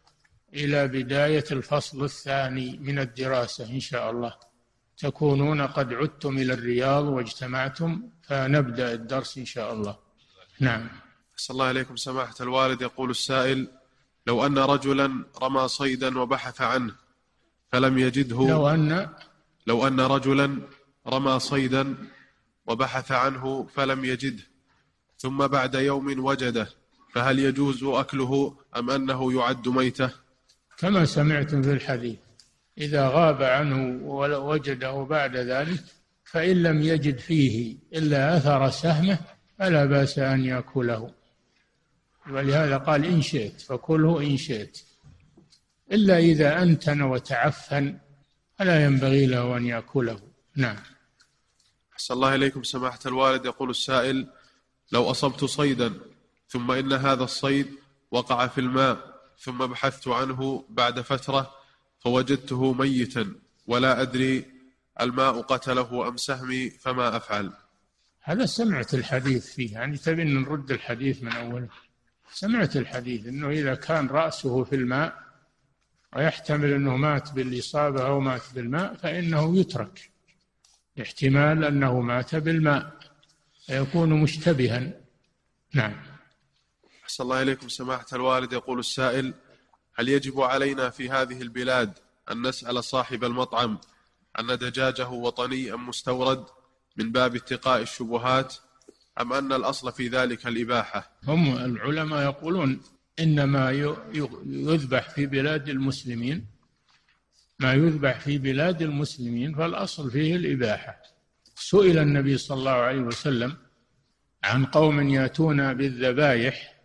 إلى بداية الفصل الثاني من الدراسة إن شاء الله، تكونون قد عدتم إلى الرياض واجتمعتم، فنبدأ الدرس إن شاء الله. نعم. أحسن الله إليكم سماحة الوالد. يقول السائل: لو أن رجلا رمى صيدا وبحث عنه فلم يجده لو أن لو أن رجلا رمى صيدا وبحث عنه فلم يجده، ثم بعد يوم وجده، فهل يجوز أكله أم أنه يعد ميتة؟ كما سمعتم في الحديث، إذا غاب عنه ووجده بعد ذلك فإن لم يجد فيه إلا أثر سهمه فلا بأس أن يأكله، ولهذا قال إن شئت فكله إن شئت، إلا إذا أنتن وتعفن فلا ينبغي له أن يأكله. نعم. أحسن الله إليكم سماحة الوالد. يقول السائل: لو أصبت صيدا ثم إن هذا الصيد وقع في الماء، ثم بحثت عنه بعد فترة فوجدته ميتا ولا أدري الماء قتله أم سهمي، فما أفعل؟ هذا سمعت الحديث فيه، يعني تبي نرد الحديث من أوله. سمعت الحديث أنه إذا كان رأسه في الماء ويحتمل أنه مات بالإصابة أو مات بالماء فإنه يترك، احتمال أنه مات بالماء فيكون مشتبها. نعم. أحسن الله إليكم سماحة الوالد. يقول السائل: هل يجب علينا في هذه البلاد أن نسأل صاحب المطعم أن دجاجه وطني أم مستورد من باب اتقاء الشبهات، أم أن الأصل في ذلك الإباحة؟ هم العلماء يقولون إنما يذبح في بلاد المسلمين، ما يذبح في بلاد المسلمين فالأصل فيه الإباحة. سئل النبي صلى الله عليه وسلم عن قوم يأتون بالذبائح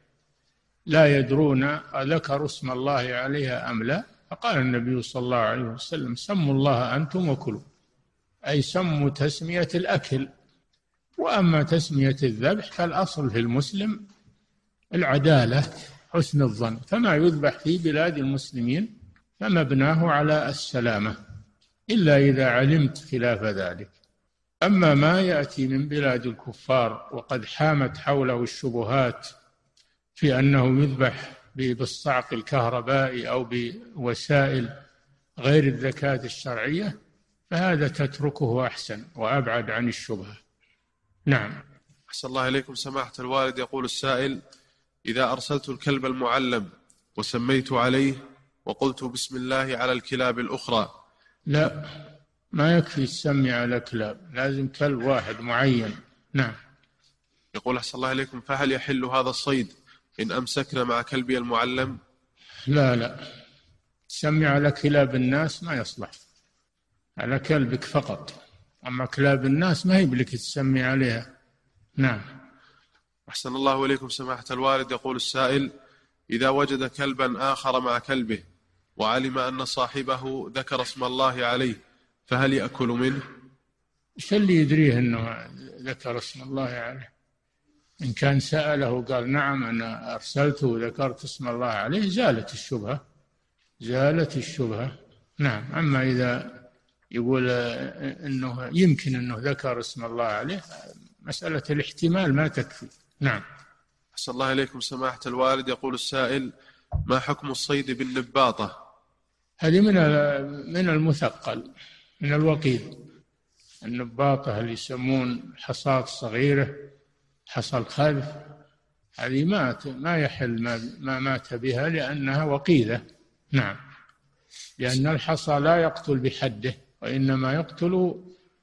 لا يدرون أذكروا اسم الله عليها أم لا، فقال النبي صلى الله عليه وسلم: سموا الله أنتم وكلوا، أي سموا تسمية الأكل، وأما تسمية الذبح فالأصل في المسلم العدالة حسن الظن، فما يذبح في بلاد المسلمين فمبناه على السلامة، إلا إذا علمت خلاف ذلك. أما ما يأتي من بلاد الكفار وقد حامت حوله الشبهات في أنه يذبح بالصعق الكهربائي أو بوسائل غير الزكاة الشرعية، فهذا تتركه أحسن وأبعد عن الشبهة. نعم. أحسن الله إليكم سماحة الوالد. يقول السائل: إذا أرسلت الكلب المعلم وسميت عليه وقلت بسم الله على الكلاب الأخرى؟ لا، ما يكفي تسمي على كلاب، لازم كلب واحد معين. نعم. يقول أحسن الله إليكم: فهل يحل هذا الصيد إن أمسكنا مع كلبي المعلم؟ لا لا، تسمي على كلاب الناس ما يصلح، على كلبك فقط، أما كلاب الناس ما هي بلك تسمي عليها. نعم. أحسن الله إليكم سماحة الوالد. يقول السائل: إذا وجد كلبا آخر مع كلبه وعلم أن صاحبه ذكر اسم الله عليه فهل يأكل منه؟ إيش اللي يدريه أنه ذكر اسم الله عليه؟ إن كان سأله وقال نعم أنا أرسلته وذكرت اسم الله عليه زالت الشبهة، زالت الشبهة. نعم. أما إذا يقول أنه يمكن أنه ذكر اسم الله عليه، مسألة الاحتمال ما تكفي. نعم. أحسن الله إليكم سماحة الوالد. يقول السائل: ما حكم الصيد بالنباطة؟ هذه من من المثقل، من الوقيد. النباطة اللي يسمون حصاة صغيرة، حصى الخلف، هذه ما ما يحل ما, ما مات بها لأنها وقيدة. نعم. لأن الحصى لا يقتل بحده وإنما يقتل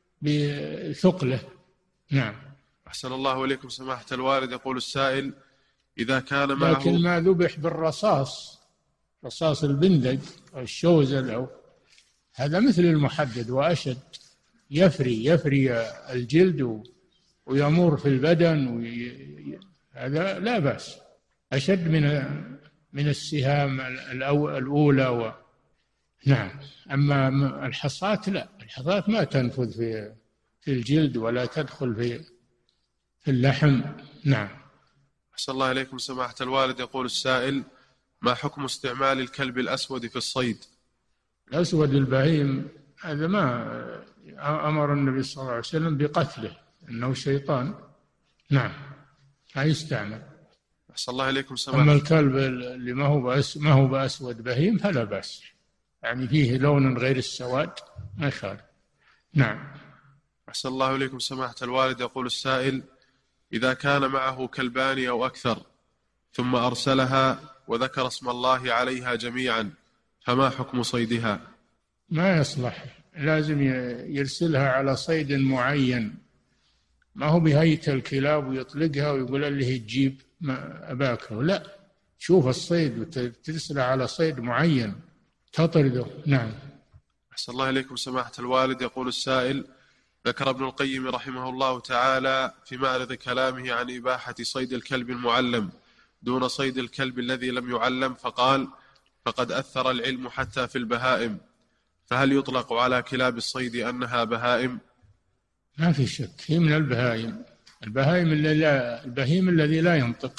بثقله. نعم. أحسن الله إليكم سماحة الوالد. يقول السائل: إذا كان معه، لكن ما ذبح بالرصاص، رصاص البندق أو الشوزل أو هذا مثل المحدد وأشد، يفري يفري الجلد ويمر في البدن وي... هذا لا بأس، أشد من من السهام الأولى و... نعم. أما الحصاة لا، الحصاة ما تنفذ في في الجلد ولا تدخل في في اللحم. نعم. أحسن الله إليكم سماحة الوالد. يقول السائل: ما حكم استعمال الكلب الأسود في الصيد؟ الأسود البهيم هذا ما أمر النبي صلى الله عليه وسلم بقتله، إنه شيطان. نعم. لا يستعمل. أحسن الله إليكم سماحة. أما الكلب اللي ما هو بأس ما هو بأسود بهيم فلا بأس، يعني فيه لون غير السواد ما يخالف. نعم. أحسن الله إليكم سماحة الوالد. يقول السائل: إذا كان معه كلبان أو أكثر ثم أرسلها وذكر اسم الله عليها جميعا فما حكم صيدها؟ ما يصلح، لازم يرسلها على صيد معين، ما هو بهيئة الكلاب ويطلقها ويقول اللي تجيب ما أباكه، لا، شوف الصيد وترسلها على صيد معين تطرده. نعم. أحسن الله إليكم سماحة الوالد. يقول السائل: ذكر ابن القيم رحمه الله تعالى في معرض كلامه عن إباحة صيد الكلب المعلم دون صيد الكلب الذي لم يعلم، فقال: فقد أثر العلم حتى في البهائم، فهل يطلق على كلاب الصيد أنها بهائم؟ ما في شك، هي من البهائم. البهائم الذي لا البهيم الذي لا ينطق،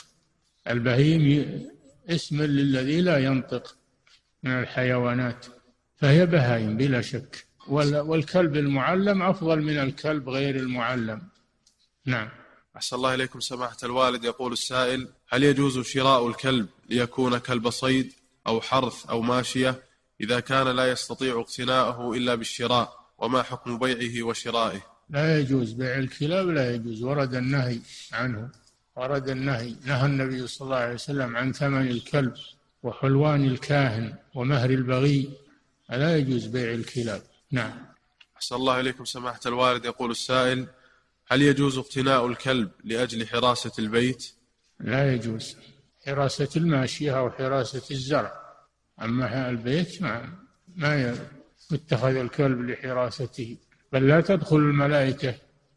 البهيم اسم للذي لا ينطق من الحيوانات، فهي بهائم بلا شك. والكلب المعلم أفضل من الكلب غير المعلم. نعم. أحسن الله إليكم سماحة الوالد. يقول السائل: هل يجوز شراء الكلب ليكون كلب صيد أو حرث أو ماشية إذا كان لا يستطيع اقتناءه إلا بالشراء؟ وما حكم بيعه وشرائه؟ لا يجوز بيع الكلاب، لا يجوز، ورد النهي عنه، ورد النهي، نهى النبي صلى الله عليه وسلم عن ثمن الكلب وحلوان الكاهن ومهر البغي، لا يجوز بيع الكلاب. نعم. أحسن الله إليكم سماحة الوالد. يقول السائل: هل يجوز اقتناء الكلب لأجل حراسة البيت؟ لا يجوز، حراسة الماشية أو حراسة الزرع، أما البيت ما ما يتخذ الكلب لحراسته، بل لا تدخل الملائكة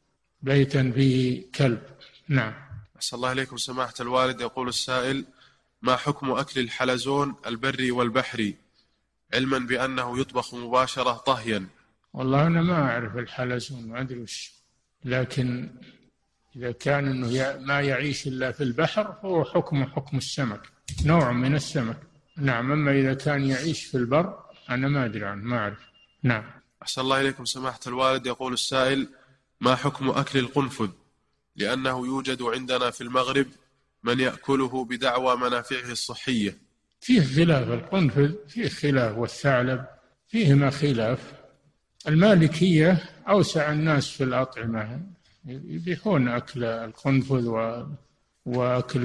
بيتا فيه كلب. نعم. أحسن الله إليكم سماحة الوالد. يقول السائل: ما حكم أكل الحلزون البري والبحري علما بأنه يطبخ مباشرة طهيا؟ والله أنا ما أعرف الحلزون، ما أدري وش، لكن إذا كان أنه ما يعيش إلا في البحر فهو حكم حكم السمك، نوع من السمك. نعم. أما إذا كان يعيش في البر أنا ما أدري عنه، ما أعرف. نعم. أحسن الله إليكم سماحة الوالد. يقول السائل: ما حكم أكل القنفذ لأنه يوجد عندنا في المغرب من يأكله بدعوى منافعه الصحية؟ فيه خلاف، القنفذ فيه خلاف، والثعلب فيهما خلاف. المالكية أوسع الناس في الأطعمة، يبيحون أكل القنفذ و... وأكل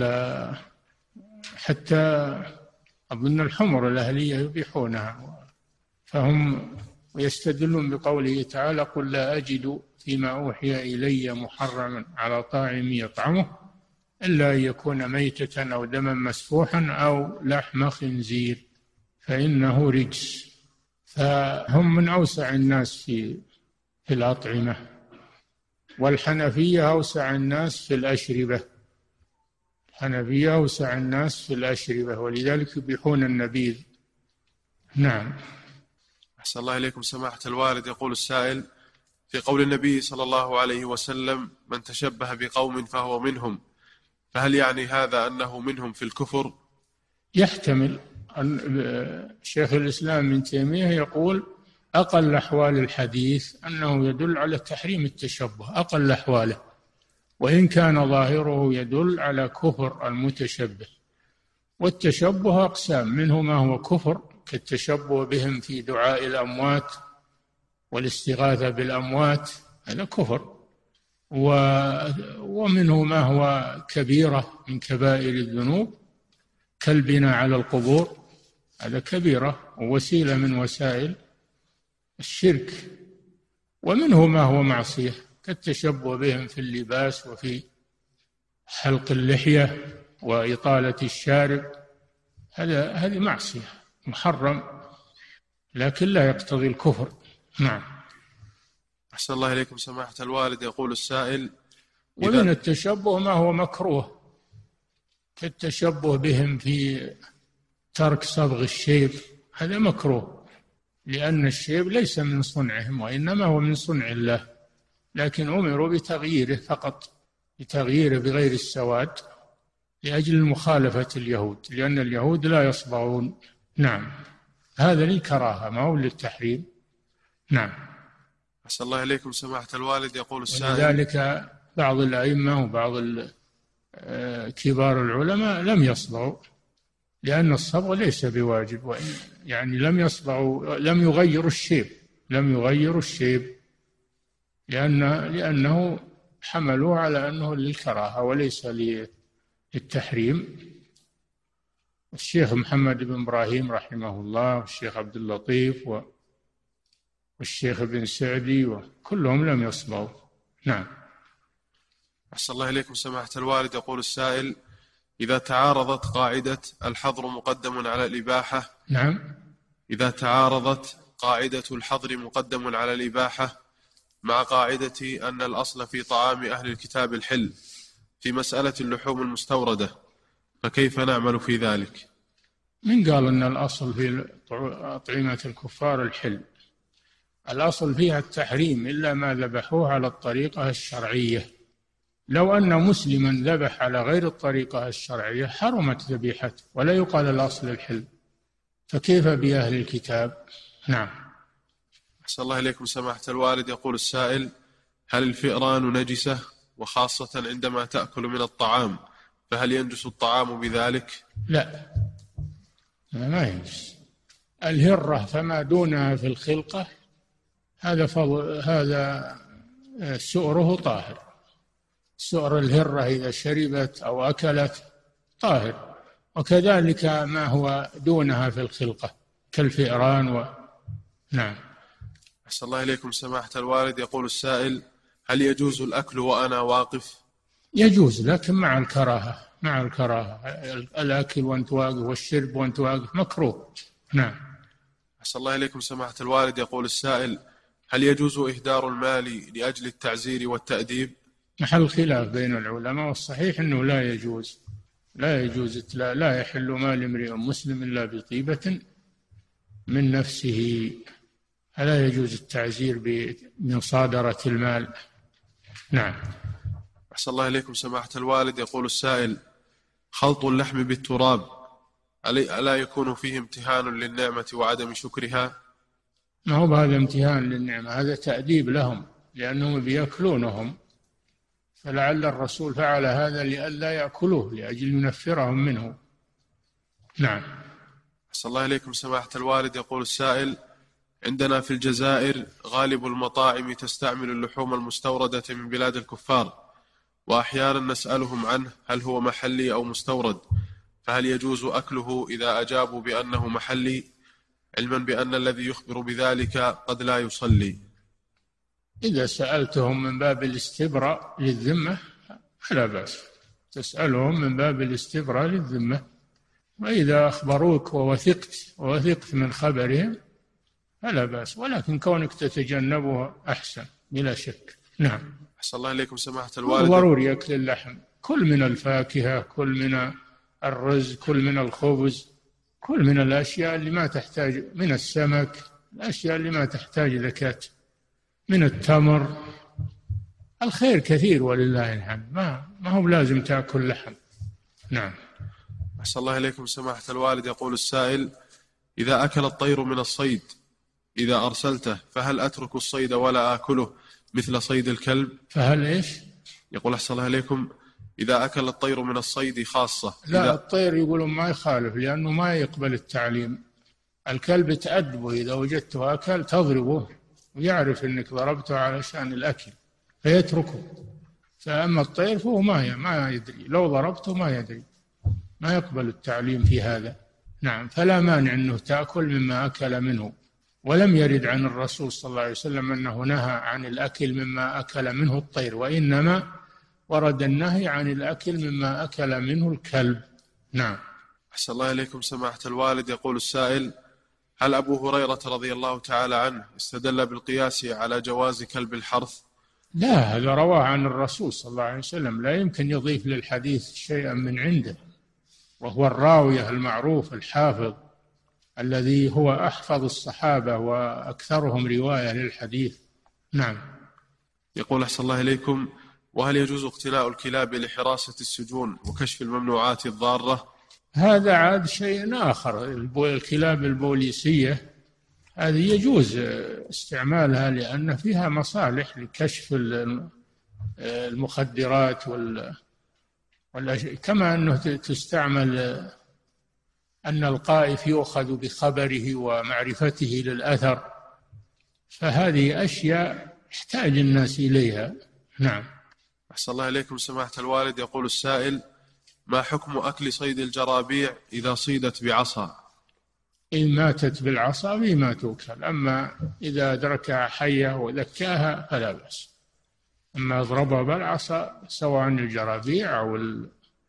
حتى أظن الحمر الأهلية يبيحونها، فهم ويستدلون بقوله تعالى: قل لا أجد فيما أوحي إلي محرما على طاعم يطعمه إلا أن يكون ميتة أو دما مسفوحا أو لحم خنزير فإنه رجس. فهم من أوسع الناس في في الأطعمة. والحنفية أوسع الناس في الأشربة، الحنفية أوسع الناس في الأشربة، ولذلك يبيحون النبيذ. نعم. أحسن الله إليكم سماحة الوالد. يقول السائل: في قول النبي صلى الله عليه وسلم: من تشبه بقوم فهو منهم، فهل يعني هذا أنه منهم في الكفر؟ يحتمل. أن شيخ الإسلام ابن تيمية يقول أقل أحوال الحديث أنه يدل على تحريم التشبه، أقل أحواله، وإن كان ظاهره يدل على كفر المتشبه. والتشبه أقسام، منه ما هو كفر كالتشبه بهم في دعاء الأموات والاستغاثة بالأموات، هذا كفر. ومنه ما هو كبيرة من كبائر الذنوب كالبناء على القبور، هذا كبيرة ووسيلة من وسائل الشرك. ومنه ما هو معصية كالتشبه بهم في اللباس وفي حلق اللحية وإطالة الشارب، هذا هذه معصية محرم لكن لا يقتضي الكفر. نعم. أحسن الله إليكم سماحة الوالد. يقول السائل: ومن التشبه ما هو مكروه كالتشبه بهم في ترك صبغ الشيب، هذا مكروه، لأن الشيب ليس من صنعهم وإنما هو من صنع الله، لكن أمروا بتغييره فقط، بتغييره بغير السواد لأجل مخالفة اليهود، لأن اليهود لا يصبغون. نعم. هذا للكراهة ما هو للتحريم. نعم. أحسن الله إليكم سماحة الوالد. يقول السائل: ولذلك بعض الأئمة وبعض كبار العلماء لم يصبغوا، لأن الصبغ ليس بواجب، وإن يعني لم يصبغوا، لم يغيروا الشيب، لم يغيروا الشيب لأن لأنه حملوا على أنه للكراهة وليس للتحريم. الشيخ محمد بن إبراهيم رحمه الله والشيخ عبد اللطيف والشيخ ابن سعدي وكلهم لم يصبغوا. نعم. أحسن الله إليكم سماحة الوالد. يقول السائل: إذا تعارضت قاعدة الحظر مقدم على الإباحة. نعم. إذا تعارضت قاعدة الحظر مقدم على الإباحة مع قاعدة أن الأصل في طعام أهل الكتاب الحل في مسألة اللحوم المستوردة، فكيف نعمل في ذلك؟ من قال أن الأصل في أطعمة الكفار الحل؟ الأصل فيها التحريم إلا ما ذبحوه على الطريقة الشرعية. لو أن مسلما ذبح على غير الطريقة الشرعية حرمت ذبيحته ولا يقال الأصل الحل، فكيف بأهل الكتاب؟ نعم. أحسن الله إليكم سماحة الوالد. يقول السائل: هل الفئران نجسة، وخاصة عندما تأكل من الطعام، فهل ينجس الطعام بذلك؟ لا، ما ينجس. الهرة فما دونها في الخلقة هذا فضل، هذا سؤره طاهر. سؤر الهرة إذا شربت أو أكلت طاهر، وكذلك ما هو دونها في الخلقة كالفئران و... نعم. أحسن الله إليكم سماحة الوالد. يقول السائل: هل يجوز الأكل وأنا واقف؟ يجوز لكن مع الكراهة، مع الكراهة. الأكل وأنت واقف والشرب وأنت واقف مكروه. نعم. أحسن الله إليكم سماحة الوالد. يقول السائل: هل يجوز إهدار المال لأجل التعزير والتأديب؟ محل خلاف بين العلماء، والصحيح أنه لا يجوز، لا يجوز، لا, لا يحل مال امرئ مسلم إلا بطيبة من نفسه، فلا يجوز التعزير بمصادرة المال. نعم. أحسن الله إليكم سماحة الوالد. يقول السائل: خلط اللحم بالتراب ألا يكون فيه امتهان للنعمة وعدم شكرها؟ ما هو هذا امتهان للنعمة، هذا تأديب لهم لأنهم بيأكلونهم، فلعل الرسول فعل هذا لئلا يأكلوه لأجل ينفرهم منه. نعم. أحسن الله إليكم سماحة الوالد. يقول السائل: عندنا في الجزائر غالب المطاعم تستعمل اللحوم المستوردة من بلاد الكفار، وأحيانا نسألهم عنه هل هو محلي أو مستورد، فهل يجوز أكله إذا أجابوا بأنه محلي، علما بأن الذي يخبر بذلك قد لا يصلي؟ إذا سألتهم من باب الاستبراء للذمة فلا بأس، تسألهم من باب الاستبراء للذمة، وإذا أخبروك ووثقت ووثقت من خبرهم فلا بأس، ولكن كونك تتجنبه أحسن بلا شك. نعم. أحسن الله إليكم سماحة الوالد. ضروري أكل اللحم، كل من الفاكهة، كل من الرز، كل من الخبز، كل من الأشياء اللي ما تحتاج، من السمك، الأشياء اللي ما تحتاج زكاة، من التمر. الخير كثير ولله الحمد، ما ما هو لازم تأكل لحم. نعم. أحسن الله إليكم سماحة الوالد. يقول السائل: إذا أكل الطير من الصيد إذا أرسلته فهل أترك الصيد ولا آكله مثل صيد الكلب؟ فهل إيش؟ يقول أحسن الله إليكم: إذا أكل الطير من الصيد خاصة. لا، إذا الطير يقولون ما يخالف، لأنه ما يقبل التعليم. الكلب تأدبه، إذا وجدته أكل تضربه ويعرف أنك ضربته علشان الأكل فيتركه. فأما الطير فهو ما ما يدري، لو ضربته ما يدري، ما يقبل التعليم في هذا. نعم. فلا مانع أنه تأكل مما أكل منه، ولم يرد عن الرسول صلى الله عليه وسلم أنه نهى عن الأكل مما أكل منه الطير، وإنما ورد النهي عن الأكل مما أكل منه الكلب. نعم. أحسن الله إليكم سماحة الوالد. يقول السائل: هل أبو هريرة رضي الله تعالى عنه استدل بالقياس على جواز كلب الحرث؟ لا، هذا رواه عن الرسول صلى الله عليه وسلم، لا يمكن يضيف للحديث شيئا من عنده، وهو الراوية المعروف الحافظ الذي هو أحفظ الصحابة وأكثرهم رواية للحديث. نعم. يقول أحسن الله إليكم: وهل يجوز اقتناء الكلاب لحراسة السجون وكشف الممنوعات الضارة؟ هذا عاد شيء آخر. الكلاب البوليسية هذه يجوز استعمالها لأن فيها مصالح لكشف المخدرات وال كما أنه تستعمل أن القائف يؤخذ بخبره ومعرفته للأثر، فهذه أشياء يحتاج الناس إليها. نعم. أحسن الله إليكم سماحة الوالد. يقول السائل: ما حكم أكل صيد الجرابيع إذا صيدت بعصا؟ إن ماتت بالعصا ما تؤكل، أما إذا أدركها حية وذكاها فلا بأس. أما أضربها بالعصا سواء الجرابيع أو ال...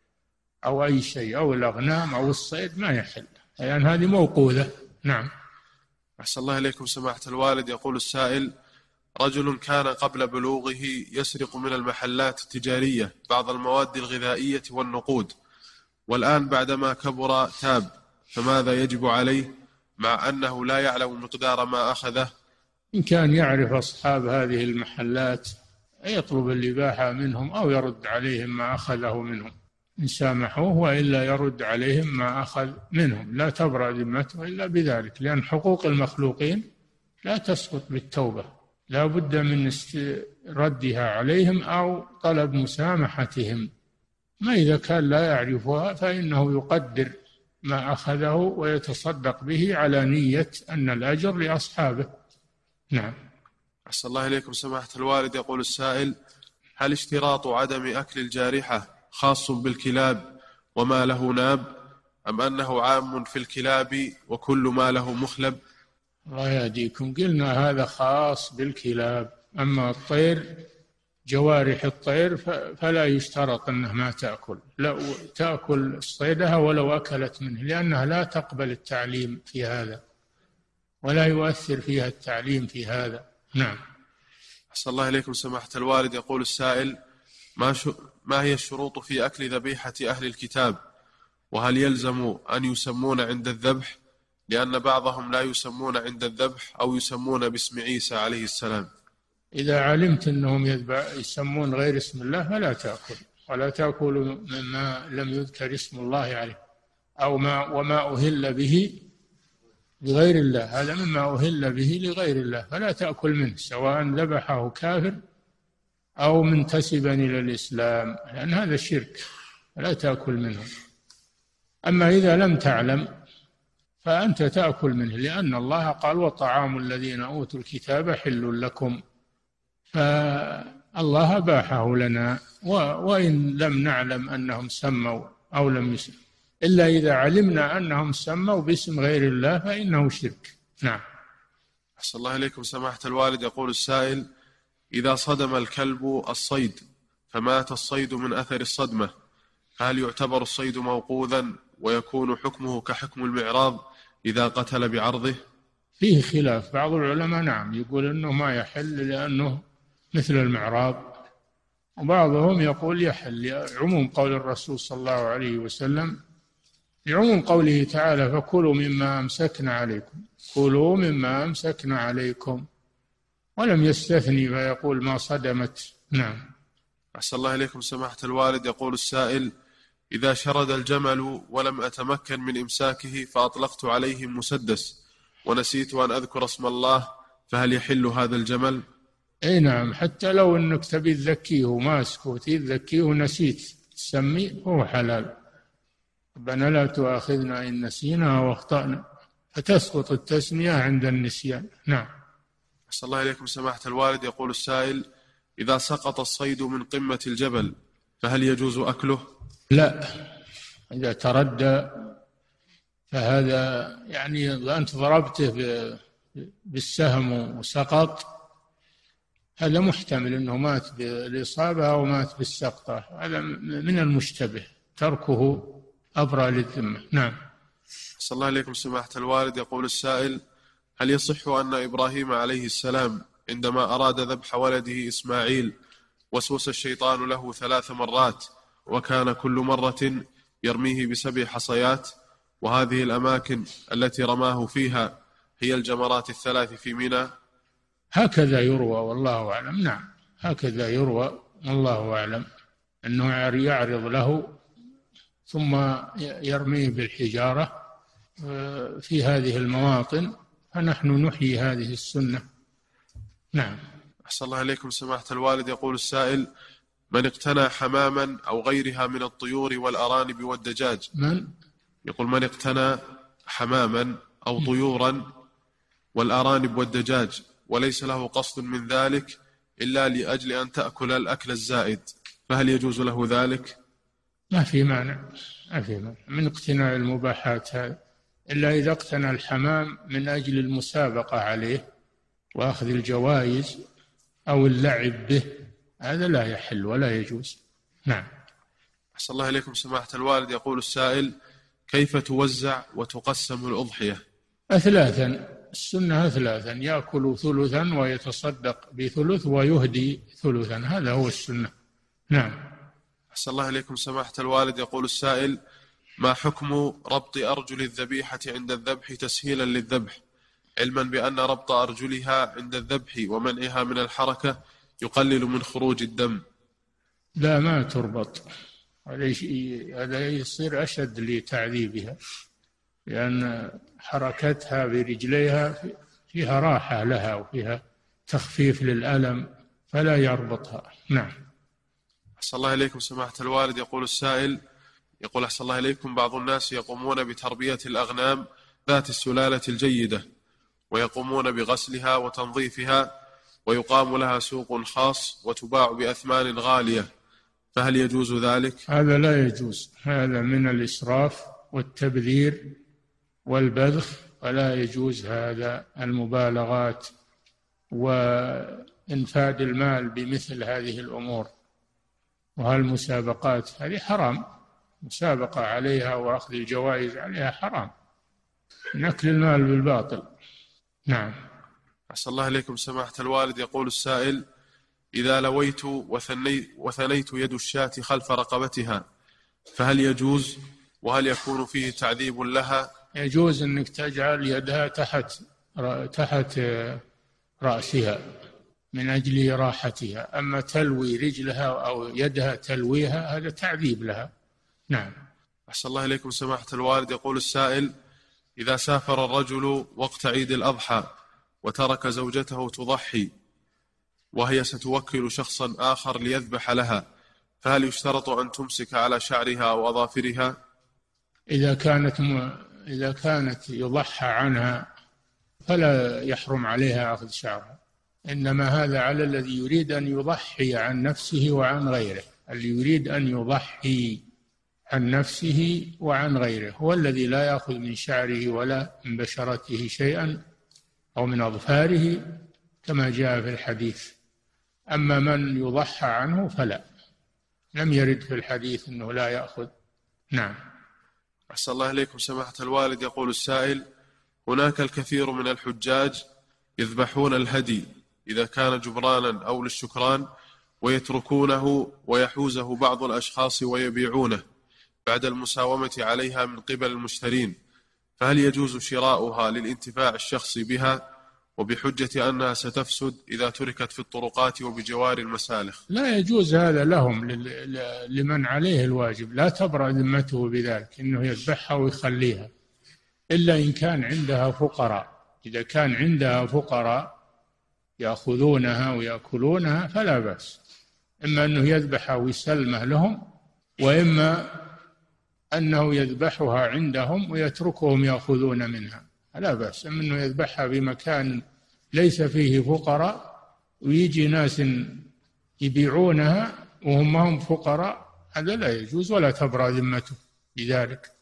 أو أي شيء أو الأغنام أو الصيد ما يحل، لأن يعني هذه موقوذة. نعم. أحسن الله إليكم سماحة الوالد. يقول السائل: رجل كان قبل بلوغه يسرق من المحلات التجارية بعض المواد الغذائية والنقود، والآن بعدما كبر تاب، فماذا يجب عليه مع أنه لا يعلم مقدار ما أخذه؟ إن كان يعرف أصحاب هذه المحلات يطلب الإباحة منهم أو يرد عليهم ما أخذه منهم، إن سامحوه، وإلا يرد عليهم ما أخذ منهم. لا تبرأ ذمته إلا بذلك، لأن حقوق المخلوقين لا تسقط بالتوبة، لا بد من ردها عليهم أو طلب مسامحتهم. ما إذا كان لا يعرفها فإنه يقدر ما أخذه ويتصدق به على نية أن الأجر لأصحابه. نعم. أحسن الله إليكم سماحة الوالد. يقول السائل: هل اشتراط عدم أكل الجارحة خاص بالكلاب وما له ناب، أم أنه عام في الكلاب وكل ما له مخلب؟ الله يهديكم، قلنا هذا خاص بالكلاب، أما الطير جوارح الطير فلا يشترط أنها ما تأكل، لا تأكل صيدها ولو أكلت منه، لأنها لا تقبل التعليم في هذا ولا يؤثر فيها التعليم في هذا. نعم. أحسن الله إليكم سماحة الوالد. يقول السائل: ما, شو ما هي الشروط في أكل ذبيحة أهل الكتاب، وهل يلزم أن يسمون عند الذبح، لأن بعضهم لا يسمون عند الذبح أو يسمون باسم عيسى عليه السلام؟ إذا علمت أنهم يسمون غير اسم الله فلا تأكل، ولا تأكل مما لم يذكر اسم الله عليه، أو ما وما أهل به لغير الله، هذا مما أهل به لغير الله فلا تأكل منه، سواء ذبحه كافر أو منتسبا إلى الإسلام، لأن هذا شرك، فلا تأكل منه. أما إذا لم تعلم فأنت تأكل منه، لأن الله قال: وطعام الذين أوتوا الكتاب حل لكم، فالله باحه لنا، وإن لم نعلم أنهم سموا أو لم يسموا، إلا إذا علمنا أنهم سموا باسم غير الله فإنه شرك. نعم. أحسن الله إليكم سماحة الوالد. يقول السائل: إذا صدم الكلب الصيد فمات الصيد من أثر الصدمة، هل يعتبر الصيد موقوذا ويكون حكمه كحكم المعراض إذا قتل بعرضه؟ فيه خلاف. بعض العلماء نعم يقول أنه ما يحل لأنه مثل المعراض، وبعضهم يقول يحل عموم قول الرسول صلى الله عليه وسلم، لعموم قوله تعالى فكلوا مما أمسكنا عليكم، كلوا مما أمسكنا عليكم، ولم يستثني فيقول ما صدمت. نعم. أحسن الله إليكم سماحة الوالد. يقول السائل: إذا شرد الجمل ولم أتمكن من إمساكه فأطلقت عليه مسدس ونسيت أن أذكر اسم الله، فهل يحل هذا الجمل؟ اي نعم، حتى لو انك تبي تذكيه وماسكه وتبي تذكيه ونسيت تسميه هو حلال. ربنا لا تؤاخذنا إن نسينا واخطأنا، فتسقط التسمية عند النسيان. نعم. أحسن الله إليكم سماحة الوالد. يقول السائل: إذا سقط الصيد من قمة الجبل فهل يجوز أكله؟ لا، إذا تردى فهذا يعني أنت ضربته بالسهم وسقط، هذا محتمل أنه مات بالإصابة أو مات بالسقطة، هذا من المشتبه، تركه أبرأ للذمة. نعم. أحسن الله إليكم سماحة الوالد. يقول السائل: هل يصح أن إبراهيم عليه السلام عندما أراد ذبح ولده إسماعيل وسوس الشيطان له ثلاث مرات، وكان كل مرة يرميه بسبع حصيات، وهذه الأماكن التي رماه فيها هي الجمرات الثلاث في منى؟ هكذا يروى والله أعلم. نعم، هكذا يروى والله أعلم، أنه يعرض له ثم يرميه بالحجارة في هذه المواطن، فنحن نحيي هذه السنة. نعم. أحسن الله إليكم سماحة الوالد. يقول السائل: من اقتنى حماما أو غيرها من الطيور والأرانب والدجاج، من؟ يقول من اقتنى حماما أو طيورا والأرانب والدجاج وليس له قصد من ذلك إلا لأجل أن تأكل الأكل الزائد، فهل يجوز له ذلك؟ ما في مانع، ما في مانع من اقتناء المباحات هذا، إلا إذا اقتنى الحمام من أجل المسابقة عليه وأخذ الجوائز أو اللعب به، هذا لا يحل ولا يجوز. نعم. أحسن الله إليكم سماحة الوالد. يقول السائل: كيف توزع وتقسم الأضحية؟ أثلاثا، السنة أثلاثا، يأكل ثلثا ويتصدق بثلث ويهدي ثلثا، هذا هو السنة. نعم. أحسن الله إليكم سماحة الوالد. يقول السائل: ما حكم ربط أرجل الذبيحة عند الذبح تسهيلا للذبح، علما بأن ربط أرجلها عند الذبح ومنعها من الحركة يقلل من خروج الدم؟ لا، ما تربط، هذا يصير أشد لتعذيبها، لأن حركتها برجليها فيها راحة لها وفيها تخفيف للألم، فلا يربطها. نعم. أحسن الله إليكم سماحة الوالد. يقول السائل: يقول أحسن الله إليكم، بعض الناس يقومون بتربية الأغنام ذات السلالة الجيدة، ويقومون بغسلها وتنظيفها، ويقام لها سوق خاص وتباع بأثمان غالية، فهل يجوز ذلك؟ هذا لا يجوز، هذا من الإسراف والتبذير والبذخ، ولا يجوز هذا المبالغات وإنفاق المال بمثل هذه الأمور. وهالمسابقات هذه حرام، مسابقة عليها وأخذ الجوائز عليها حرام، نأكل المال بالباطل. نعم. أحسن الله إليكم سماحة الوالد. يقول السائل: إذا لويت وثني وثنيت يد الشاة خلف رقبتها فهل يجوز، وهل يكون فيه تعذيب لها؟ يجوز أنك تجعل يدها تحت تحت رأسها من أجل راحتها، أما تلوي رجلها أو يدها تلويها هذا تعذيب لها. نعم. أحسن الله إليكم سماحة الوالد. يقول السائل: إذا سافر الرجل وقت عيد الأضحى وترك زوجته تضحي وهي ستوكل شخصا آخر ليذبح لها، فهل يشترط أن تمسك على شعرها أو أظافرها؟ إذا كانت م... إذا كانت يضحى عنها فلا يحرم عليها أخذ شعرها، إنما هذا على الذي يريد أن يضحي عن نفسه وعن غيره. اللي يريد أن يضحي عن نفسه وعن غيره هو الذي لا يأخذ من شعره ولا من بشرته شيئا أو من أظفاره كما جاء في الحديث. أما من يضحى عنه فلا، لم يرد في الحديث أنه لا يأخذ. نعم. أحسن الله إليكم سماحة الوالد. يقول السائل: هناك الكثير من الحجاج يذبحون الهدي إذا كان جبرانا أو للشكران، ويتركونه ويحوزه بعض الأشخاص ويبيعونه بعد المساومة عليها من قبل المشترين، فهل يجوز شراؤها للانتفاع الشخصي بها وبحجة أنها ستفسد إذا تركت في الطرقات وبجوار المسالخ؟ لا يجوز هذا لهم، لمن عليه الواجب، لا تبرأ ذمته بذلك إنه يذبحها ويخليها، إلا إن كان عندها فقراء. إذا كان عندها فقراء يأخذونها ويأكلونها فلا بأس، إما أنه يذبحها ويسلمها لهم، وإما أنه يذبحها عندهم ويتركهم يأخذون منها، لا بأس. أما أنه يذبحها بمكان ليس فيه فقراء ويجي ناس يبيعونها وهم هم فقراء، هذا لا يجوز ولا تبرأ ذمته بذلك.